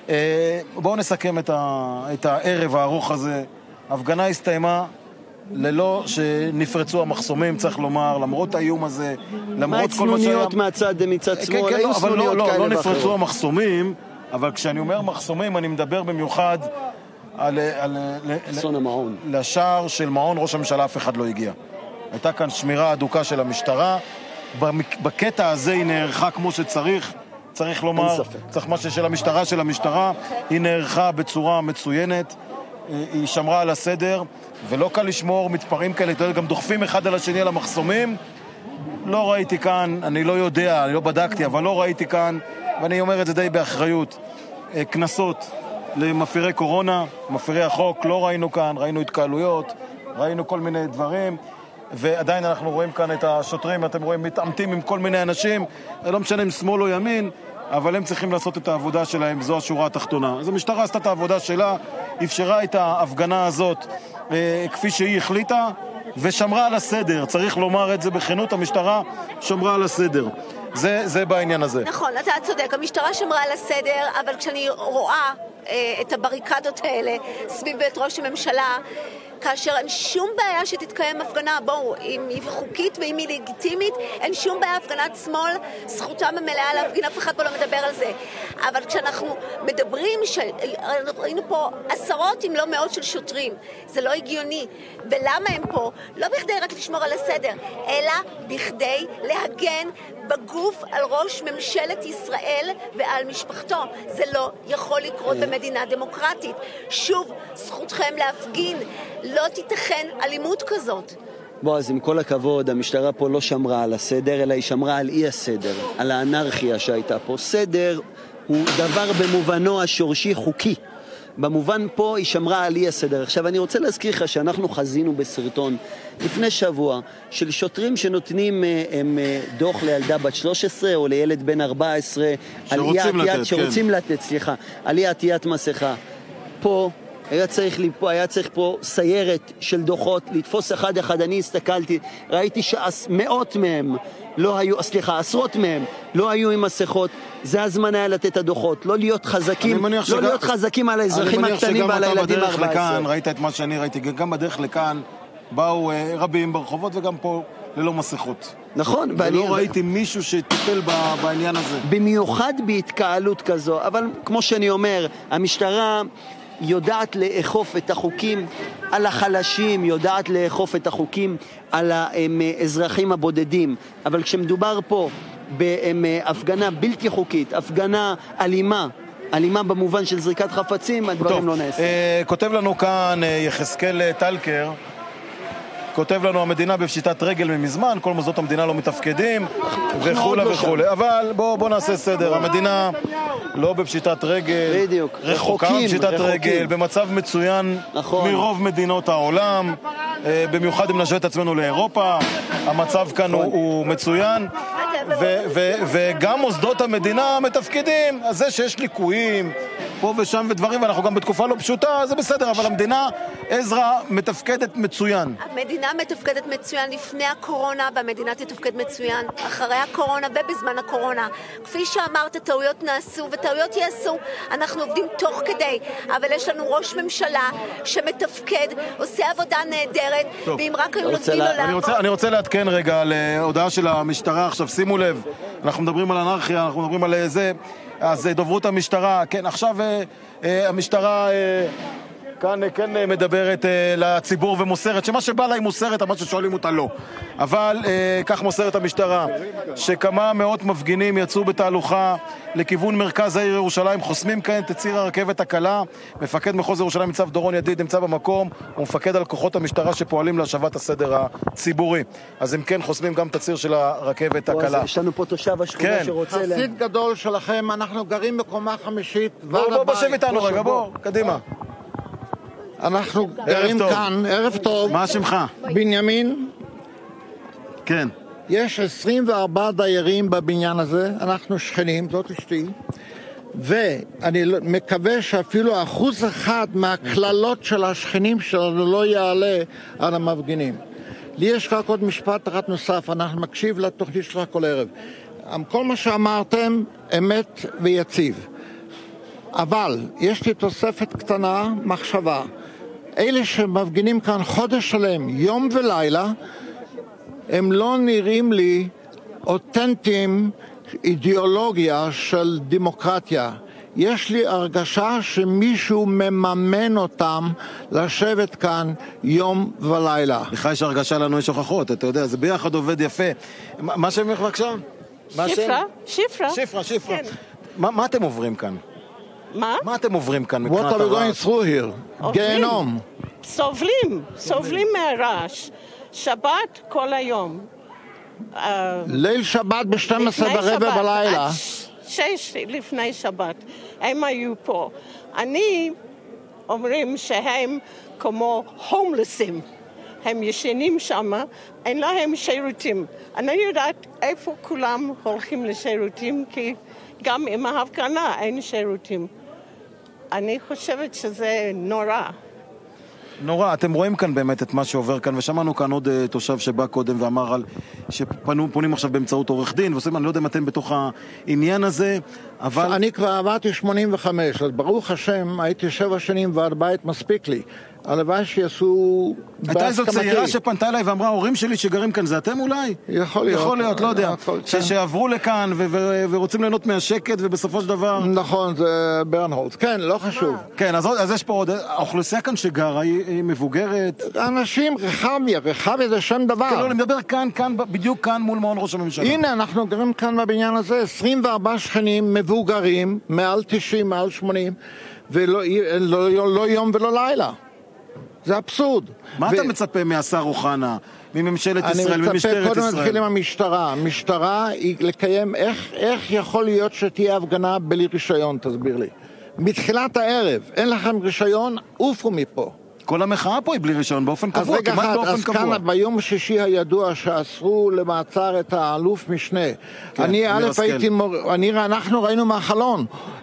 Speaker 1: בואו נסכם את הערב הארוך הזה. הפגנה הסתיימה ללא שנפרצו המחסומים, צריך לומר, למרות האיום הזה, למרות כל מה שהיה...
Speaker 3: מה הצנוניות מהצד, מצד שמאל, היו צנוניות כאלה
Speaker 1: ואחרות. לא נפרצו המחסומים, אבל כשאני אומר מחסומים, אני מדבר במיוחד על...
Speaker 3: אסון המעון.
Speaker 1: לשער של מעון ראש הממשלה אף אחד לא הגיע. הייתה כאן שמירה אדוקה של המשטרה, בקטע הזה היא נערכה כמו שצריך, צריך לומר, צריך משהו של המשטרה של המשטרה, היא נערכה בצורה מצוינת, היא שמרה על הסדר, ולא קל לשמור מתפרעים כאלה, גם דוחפים אחד על השני על המחסומים. לא ראיתי כאן, אני לא יודע, אני לא בדקתי, אבל לא ראיתי כאן, ואני אומר את זה די באחריות, כנסות למפירי קורונה, מפירי החוק, לא ראינו כאן, ראינו התקהלויות, ראינו כל מיני דברים, ועדיין אנחנו רואים כאן את השוטרים, אתם רואים, מתעמתים עם כל מיני אנשים, לא משנה אם שמאל או ימין, אבל הם צריכים לעשות את העבודה שלהם, זו השורה התחתונה. אז המשטרה עשתה את העבודה שלה, אפשרה את ההפגנה הזאת אה, כפי שהיא החליטה, ושמרה על הסדר. צריך לומר את זה בכנות, המשטרה שמרה על הסדר. זה, זה בעניין הזה.
Speaker 2: נכון, אתה צודק, המשטרה שמרה על הסדר, אבל כשאני רואה אה, את הבריקדות האלה סביב בית ראש הממשלה, כאשר אין שום בעיה שתתקיים הפגנה, בואו, אם היא חוקית ואם היא לגיטימית, אין שום בעיה, הפגנת שמאל, זכותם המלאה להפגין, אף אחד פה לא מדבר על זה. אבל כשאנחנו מדברים, ש... ראינו פה עשרות אם לא מאות של שוטרים, זה לא הגיוני. ולמה הם פה? לא בכדי רק לשמור על הסדר, אלא בכדי להגן בגוף על ראש ממשלת ישראל ועל משפחתו. זה לא יכול לקרות במדינה דמוקרטית. שוב, זכותכם להפגין. לא תיתכן אלימות כזאת.
Speaker 3: בוא, אז עם כל הכבוד, המשטרה פה לא שמרה על הסדר, אלא היא שמרה על אי הסדר, על האנרכיה שהייתה פה. סדר הוא דבר במובנו השורשי חוקי. במובן פה היא שמרה על אי הסדר. עכשיו אני רוצה להזכיר לך שאנחנו חזינו בסרטון לפני שבוע של שוטרים שנותנים הם, דוח לילדה בת שלוש עשרה או לילד בן ארבע עשרה
Speaker 1: שרוצים לתת, כן.
Speaker 3: שרוצים לתת, סליחה, על אי עטיית מסכה. פה היה צריך, פה, היה צריך פה סיירת של דוחות, לתפוס אחד אחד. אני הסתכלתי, ראיתי שמאות מהם לא היו, סליחה, עשרות מהם לא היו עם מסכות. זה הזמן היה לתת את הדוחות, לא להיות חזקים, לא שגם, להיות חזקים על האזרחים הקטנים ועל הילדים ארבע עשרה.
Speaker 1: לכאן, ראית את מה שאני ראיתי, גם בדרך לכאן באו רבים ברחובות וגם פה ללא מסכות.
Speaker 3: נכון.
Speaker 1: ולא ואני, ראיתי מישהו שטיפל בעניין הזה.
Speaker 3: במיוחד בהתקהלות כזו, אבל כמו שאני אומר, המשטרה יודעת לאכוף את החוקים על החלשים, יודעת לאכוף את החוקים על האזרחים הבודדים. אבל כשמדובר פה בהפגנה בלתי חוקית, הפגנה אלימה, אלימה במובן של זריקת חפצים, הדברים לא נעשים.
Speaker 1: כותב לנו כאן יחזקאל טלקר, כותב לנו המדינה בפשיטת רגל ממזמן, כל מוסדות המדינה לא מתפקדים וכולי וכולי. אבל בוא, בוא נעשה סדר, המדינה לא בפשיטת רגל,
Speaker 3: בדיוק.
Speaker 1: רחוקה בפשיטת רגל, במצב מצוין נכון. מרוב מדינות העולם, במיוחד אם נשווה את עצמנו לאירופה, המצב כאן נכון. הוא, הוא מצוין, ו, ו, וגם מוסדות המדינה מתפקדים, אז זה שיש ליקויים פה ושם ודברים, ואנחנו גם בתקופה לא פשוטה, זה בסדר, אבל המדינה, עזרא, מתפקדת מצוין.
Speaker 2: המדינה מתפקדת מצוין לפני הקורונה, והמדינה תתפקד מצוין אחרי הקורונה ובזמן הקורונה. כפי שאמרת, טעויות נעשו וטעויות יעשו. אנחנו עובדים תוך כדי, אבל יש לנו ראש ממשלה שמתפקד, עושה עבודה נהדרת, טוב. ואם רק היו נותנים לו לעבוד...
Speaker 1: אני רוצה, אני רוצה להתקן רגע על הודעה של המשטרה. עכשיו, שימו לב, אנחנו מדברים על אנרכיה, אנחנו מדברים על זה... אז דוברות המשטרה, כן, עכשיו המשטרה כאן כן מדברת לציבור ומוסרת, שמה שבא לה היא מוסרת, מה ששואלים אותה לא. אבל כך מוסרת המשטרה, שכמה מאות מפגינים יצאו בתהלוכה לכיוון מרכז העיר ירושלים, חוסמים כאן את ציר הרכבת הקלה. מפקד מחוז ירושלים ניצב דורון ידיד נמצא במקום, הוא מפקד על כוחות המשטרה שפועלים להשבת הסדר הציבורי. אז הם כן חוסמים גם את הציר של הרכבת הקלה.
Speaker 3: יש לנו פה תושב השכונה
Speaker 1: כן.
Speaker 3: שרוצה...
Speaker 7: חסיד גדול שלכם, אנחנו גרים בקומה חמישית.
Speaker 1: בוא, בוא, בשב איתנו רגע, בוא, קדימה.
Speaker 7: אנחנו גרים
Speaker 1: טוב.
Speaker 7: כאן, ערב טוב.
Speaker 1: מה שמך?
Speaker 7: בנימין.
Speaker 1: כן.
Speaker 7: יש עשרים וארבעה דיירים בבניין הזה, אנחנו שכנים, זאת אשתי, ואני מקווה שאפילו אחוז אחד מהכללות של השכנים שלנו לא יעלה על המפגינים. לי יש רק עוד משפט אחד נוסף, אנחנו מקשיב לתוכנית שלך כל ערב. כל מה שאמרתם אמת ויציב, אבל יש לי תוספת קטנה, מחשבה. אלה שמפגינים כאן חודש שלם, יום ולילה, הם לא נראים לי אותנטיים אידיאולוגיה של דמוקרטיה. יש לי הרגשה שמישהו מממן אותם לשבת כאן יום ולילה.
Speaker 1: לך יש הרגשה, לנו יש הוכחות, אתה יודע, זה ביחד עובד יפה. מה שם לך בבקשה?
Speaker 8: שפרה, שפרה.
Speaker 1: שפרה, שפרה. מה אתם עוברים כאן?
Speaker 8: מה?
Speaker 1: מה אתם עוברים כאן
Speaker 7: What
Speaker 1: מבחינת
Speaker 7: are we
Speaker 1: הרעש?
Speaker 7: going through here? גיהנום.
Speaker 8: סובלים, סובלים מהרעש. שבת כל היום.
Speaker 7: ליל שבת ב-שתים עשרה ברבע בלילה.
Speaker 8: שש לפני שבת. הם היו פה. אני אומרים שהם כמו הומלסים. הם ישנים שם, אין להם שירותים. אני יודעת איפה כולם הולכים לשירותים, כי גם עם ההפגנה אין שירותים. אני חושבת שזה נורא.
Speaker 1: נורא, אתם רואים כאן באמת את מה שעובר כאן, ושמענו כאן עוד uh, תושב שבא קודם ואמר על שפונים עכשיו באמצעות עורך דין, ועושים, אני לא יודע אם אתם בתוך העניין הזה, אבל...
Speaker 7: אני כבר עברתי שמונים וחמש, אז ברוך השם, הייתי שבע שנים ועד בית מספיק לי. הלוואי שיעשו בהסכמתי.
Speaker 1: הייתה איזו צעירה שפנתה אליי ואמרה, ההורים שלי שגרים כאן, זה אתם אולי?
Speaker 7: יכול להיות.
Speaker 1: יכול להיות, לא יודע.
Speaker 7: כן.
Speaker 1: שעברו לכאן ו- ו- ורוצים ליהנות מהשקט, ובסופו של דבר...
Speaker 7: נכון, זה ברנהולץ. כן, לא חשוב.
Speaker 1: כן, אז, אז יש פה עוד... האוכלוסייה כאן שגרה היא, היא מבוגרת.
Speaker 7: אנשים, רחביה, רחביה זה שם דבר.
Speaker 1: כן, לא, אני מדבר כאן, כאן, בדיוק כאן מול מעון ראש הממשלה.
Speaker 7: הנה, אנחנו גרים כאן בבניין הזה, עשרים וארבעה שכנים מבוגרים, מעל תשעים, מעל שמונים, ולא לא, לא, לא יום ולא לילה. זה אבסורד.
Speaker 1: מה
Speaker 7: ו...
Speaker 1: אתה מצפה מהשר אוחנה, מממשלת ישראל, ממשטרת ישראל?
Speaker 7: אני מצפה קודם נתחיל עם המשטרה. המשטרה היא לקיים, איך, איך יכול להיות שתהיה הפגנה בלי רישיון, תסביר לי. מתחילת הערב, אין לכם רישיון, עופו מפה.
Speaker 1: כל המחאה פה היא בלי רישיון, באופן קבוע, כמעט
Speaker 7: אחד,
Speaker 1: באופן
Speaker 7: אז
Speaker 1: קבוע.
Speaker 7: כאן ביום השישי הידוע שאסרו למעצר את האלוף משנה.
Speaker 1: כן,
Speaker 7: אני
Speaker 1: אני
Speaker 7: א' הייתי, מור... אני, אנחנו ראינו מהחלון,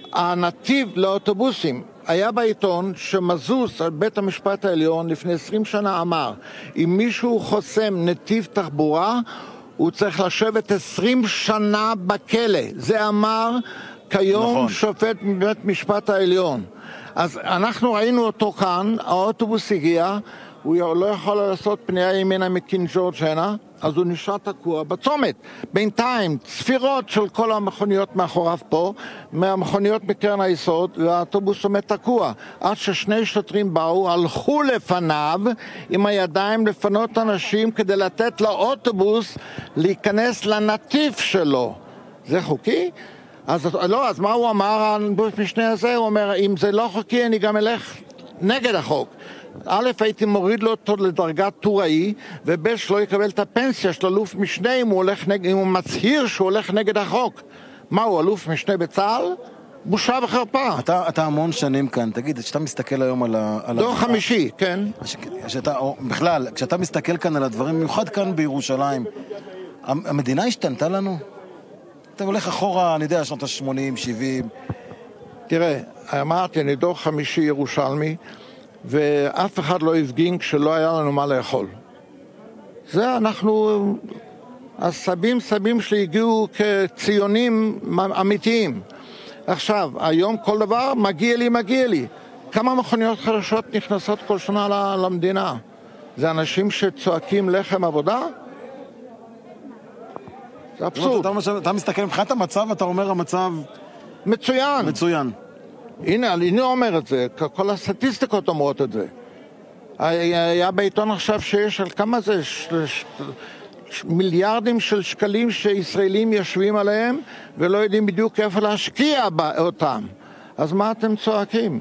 Speaker 7: הנתיב לאוטובוסים, היה בעיתון שמזוז על בית המשפט העליון לפני עשרים שנה אמר, אם מישהו חוסם נתיב תחבורה, הוא צריך לשבת עשרים שנה בכלא. זה אמר כיום נכון. שופט מבית משפט העליון. אז אנחנו ראינו אותו כאן, האוטובוס הגיע, הוא לא יכול לעשות פנייה ימינה מקינג ג'ורג' הנה, אז הוא נשאר תקוע בצומת. בינתיים, צפירות של כל המכוניות מאחוריו פה, מהמכוניות מקרן היסוד, והאוטובוס עומד תקוע. עד ששני שוטרים באו, הלכו לפניו עם הידיים לפנות אנשים כדי לתת לאוטובוס להיכנס לנתיב שלו. זה חוקי? אז לא, אז מה הוא אמר, האלוף משנה הזה? הוא אומר, אם זה לא חוקי, אני גם אלך נגד החוק. א', הייתי מוריד לו אותו לדרגת טוראי, וב' שלא יקבל את הפנסיה של אלוף משנה אם הוא, הולך נג... אם הוא מצהיר שהוא הולך נגד החוק. מה, הוא אלוף משנה בצה"ל? בושה וחרפה.
Speaker 1: אתה, אתה המון שנים כאן, תגיד, כשאתה מסתכל היום על ה... על
Speaker 7: דור
Speaker 1: ה...
Speaker 7: חמישי, כן.
Speaker 1: שאתה, או, בכלל, כשאתה מסתכל כאן על הדברים, במיוחד כאן בירושלים, המדינה השתנתה לנו? אתה הולך אחורה, אני יודע, שנות ה-שמונים, שבעים.
Speaker 7: תראה, אמרתי, אני דור חמישי ירושלמי, ואף אחד לא הפגין כשלא היה לנו מה לאכול. זה אנחנו, הסבים סבים שלי הגיעו כציונים אמיתיים. עכשיו, היום כל דבר מגיע לי, מגיע לי. כמה מכוניות חדשות נכנסות כל שנה למדינה? זה אנשים שצועקים לחם עבודה? זה אבסורד.
Speaker 1: אתה, אתה מסתכל מבחינת המצב, אתה אומר המצב
Speaker 7: מצוין.
Speaker 1: מצוין.
Speaker 7: הנה, אני אומר את זה, כל הסטטיסטיקות אומרות את זה. היה בעיתון עכשיו שיש על כמה זה, ש... ש... ש... מיליארדים של שקלים שישראלים יושבים עליהם ולא יודעים בדיוק איפה להשקיע אותם. אז מה אתם צועקים?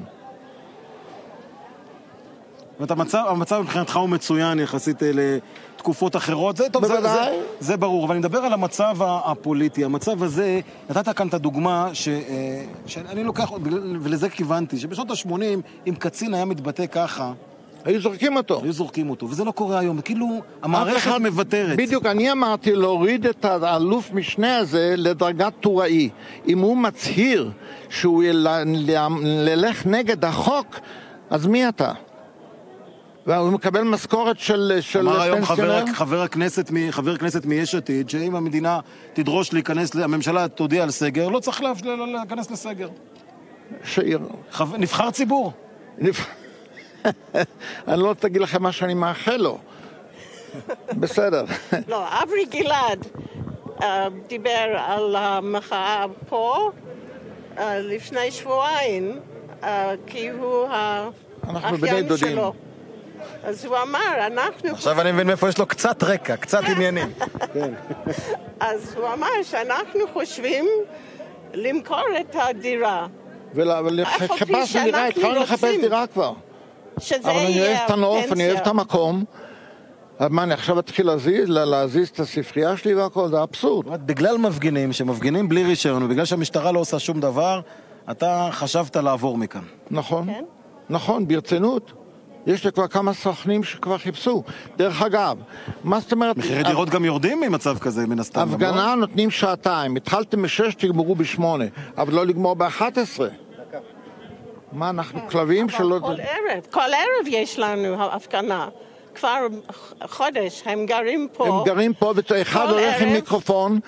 Speaker 1: המצב, המצב מבחינתך הוא מצוין יחסית לתקופות אחרות. זה, טוב, זה, זה, זה ברור, אבל אני מדבר על המצב הפוליטי. המצב הזה, נתת כאן את הדוגמה ש, שאני לוקח, ולזה כיוונתי, שבשנות ה-שמונים, אם קצין היה מתבטא ככה,
Speaker 7: היו זורקים אותו.
Speaker 1: היו זורקים אותו, וזה לא קורה היום. כאילו, המערכת מוותרת.
Speaker 7: בדיוק, אני אמרתי להוריד את האלוף משנה הזה לדרגת טוראי. אם הוא מצהיר שהוא ילך נגד החוק, אז מי אתה? והוא מקבל משכורת של פנסיונר.
Speaker 1: אמר היום חבר, חבר הכנסת, חבר הכנסת מיש עתיד, שאם המדינה תדרוש להיכנס, הממשלה תודיע על סגר, לא צריך להיכנס לסגר.
Speaker 7: שיר.
Speaker 1: חבר, נבחר ציבור.
Speaker 7: נבחר. אני לא תגיד לכם מה שאני מאחל לו. בסדר.
Speaker 8: לא, אברי גלעד דיבר על המחאה פה לפני שבועיים, כי הוא האחיין שלו. אז הוא אמר, אנחנו...
Speaker 1: עכשיו אני מבין מאיפה יש לו קצת רקע, קצת עניינים.
Speaker 8: אז הוא אמר שאנחנו חושבים למכור את הדירה.
Speaker 7: וחיפשנו דירה, התחלנו לחפש דירה כבר. אבל אני אוהב את הנוף, אני אוהב את המקום. מה, אני עכשיו אתחיל להזיז את הספרייה שלי והכל, זה אבסורד.
Speaker 1: בגלל מפגינים, שמפגינים בלי רישיון, ובגלל שהמשטרה לא עושה שום דבר, אתה חשבת לעבור מכאן.
Speaker 7: נכון, נכון, ברצינות. יש לי כבר כמה סוכנים שכבר חיפשו. דרך אגב, מה זאת אומרת...
Speaker 1: מחירי דירות גם יורדים ממצב כזה, מן הסתם.
Speaker 7: הפגנה נותנים שעתיים. התחלתם בשש, תגמרו בשמונה. אבל לא לגמור באחת עשרה. מה, אנחנו כלבים שלא...
Speaker 8: כל ערב, כל ערב יש לנו הפגנה. כבר חודש, הם גרים פה.
Speaker 7: הם גרים פה, ואחד הולך עם מיקרופון.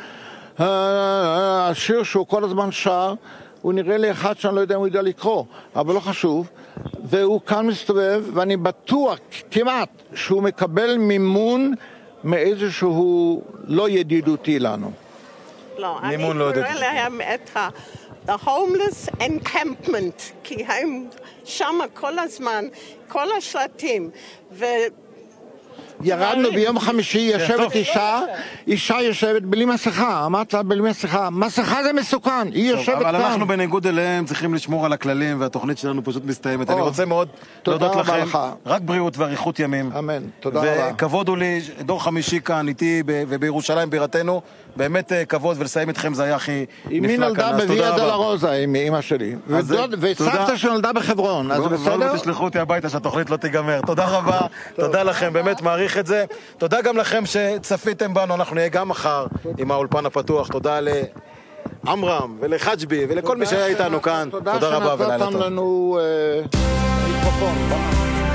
Speaker 7: השיר שהוא כל הזמן שר, הוא נראה לי אחד שאני לא יודע אם הוא יודע לקרוא, אבל לא חשוב. והוא כאן מסתובב, ואני בטוח כמעט שהוא מקבל מימון מאיזשהו לא ידידותי לנו.
Speaker 8: לא, אני קורא להם את ה... The homeless encampment, כי הם שם כל הזמן, כל השלטים, ו...
Speaker 7: ירדנו ביום חמישי, יושבת אישה, אישה יושבת בלי מסכה, אמרת לה בלי מסכה, מסכה זה מסוכן, היא יושבת כאן.
Speaker 1: אבל אנחנו בניגוד אליהם צריכים לשמור על הכללים, והתוכנית שלנו פשוט מסתיימת. אני רוצה מאוד להודות לכם, רק בריאות ואריכות ימים.
Speaker 7: אמן, תודה רבה.
Speaker 1: וכבוד הוא לי, דור חמישי כאן איתי ובירושלים בירתנו, באמת כבוד, ולסיים איתכם זה היה הכי נפלא כאן.
Speaker 7: אמי נולדה בוויה דולרוזה, אמא שלי, וסבתא שנולדה בחברון, אז בסדר?
Speaker 1: תשלחו אותי הביתה שהתוכנית לא תיגמר. תודה רבה, תודה לכם, באמת מעריך את זה. תודה גם לכם שצפיתם בנו, אנחנו נהיה גם מחר עם האולפן הפתוח. תודה לעמרם ולחג'בי ולכל מי שהיה איתנו כאן. תודה רבה ולילה טוב.
Speaker 7: תודה שנתתם לנו מיקרופון.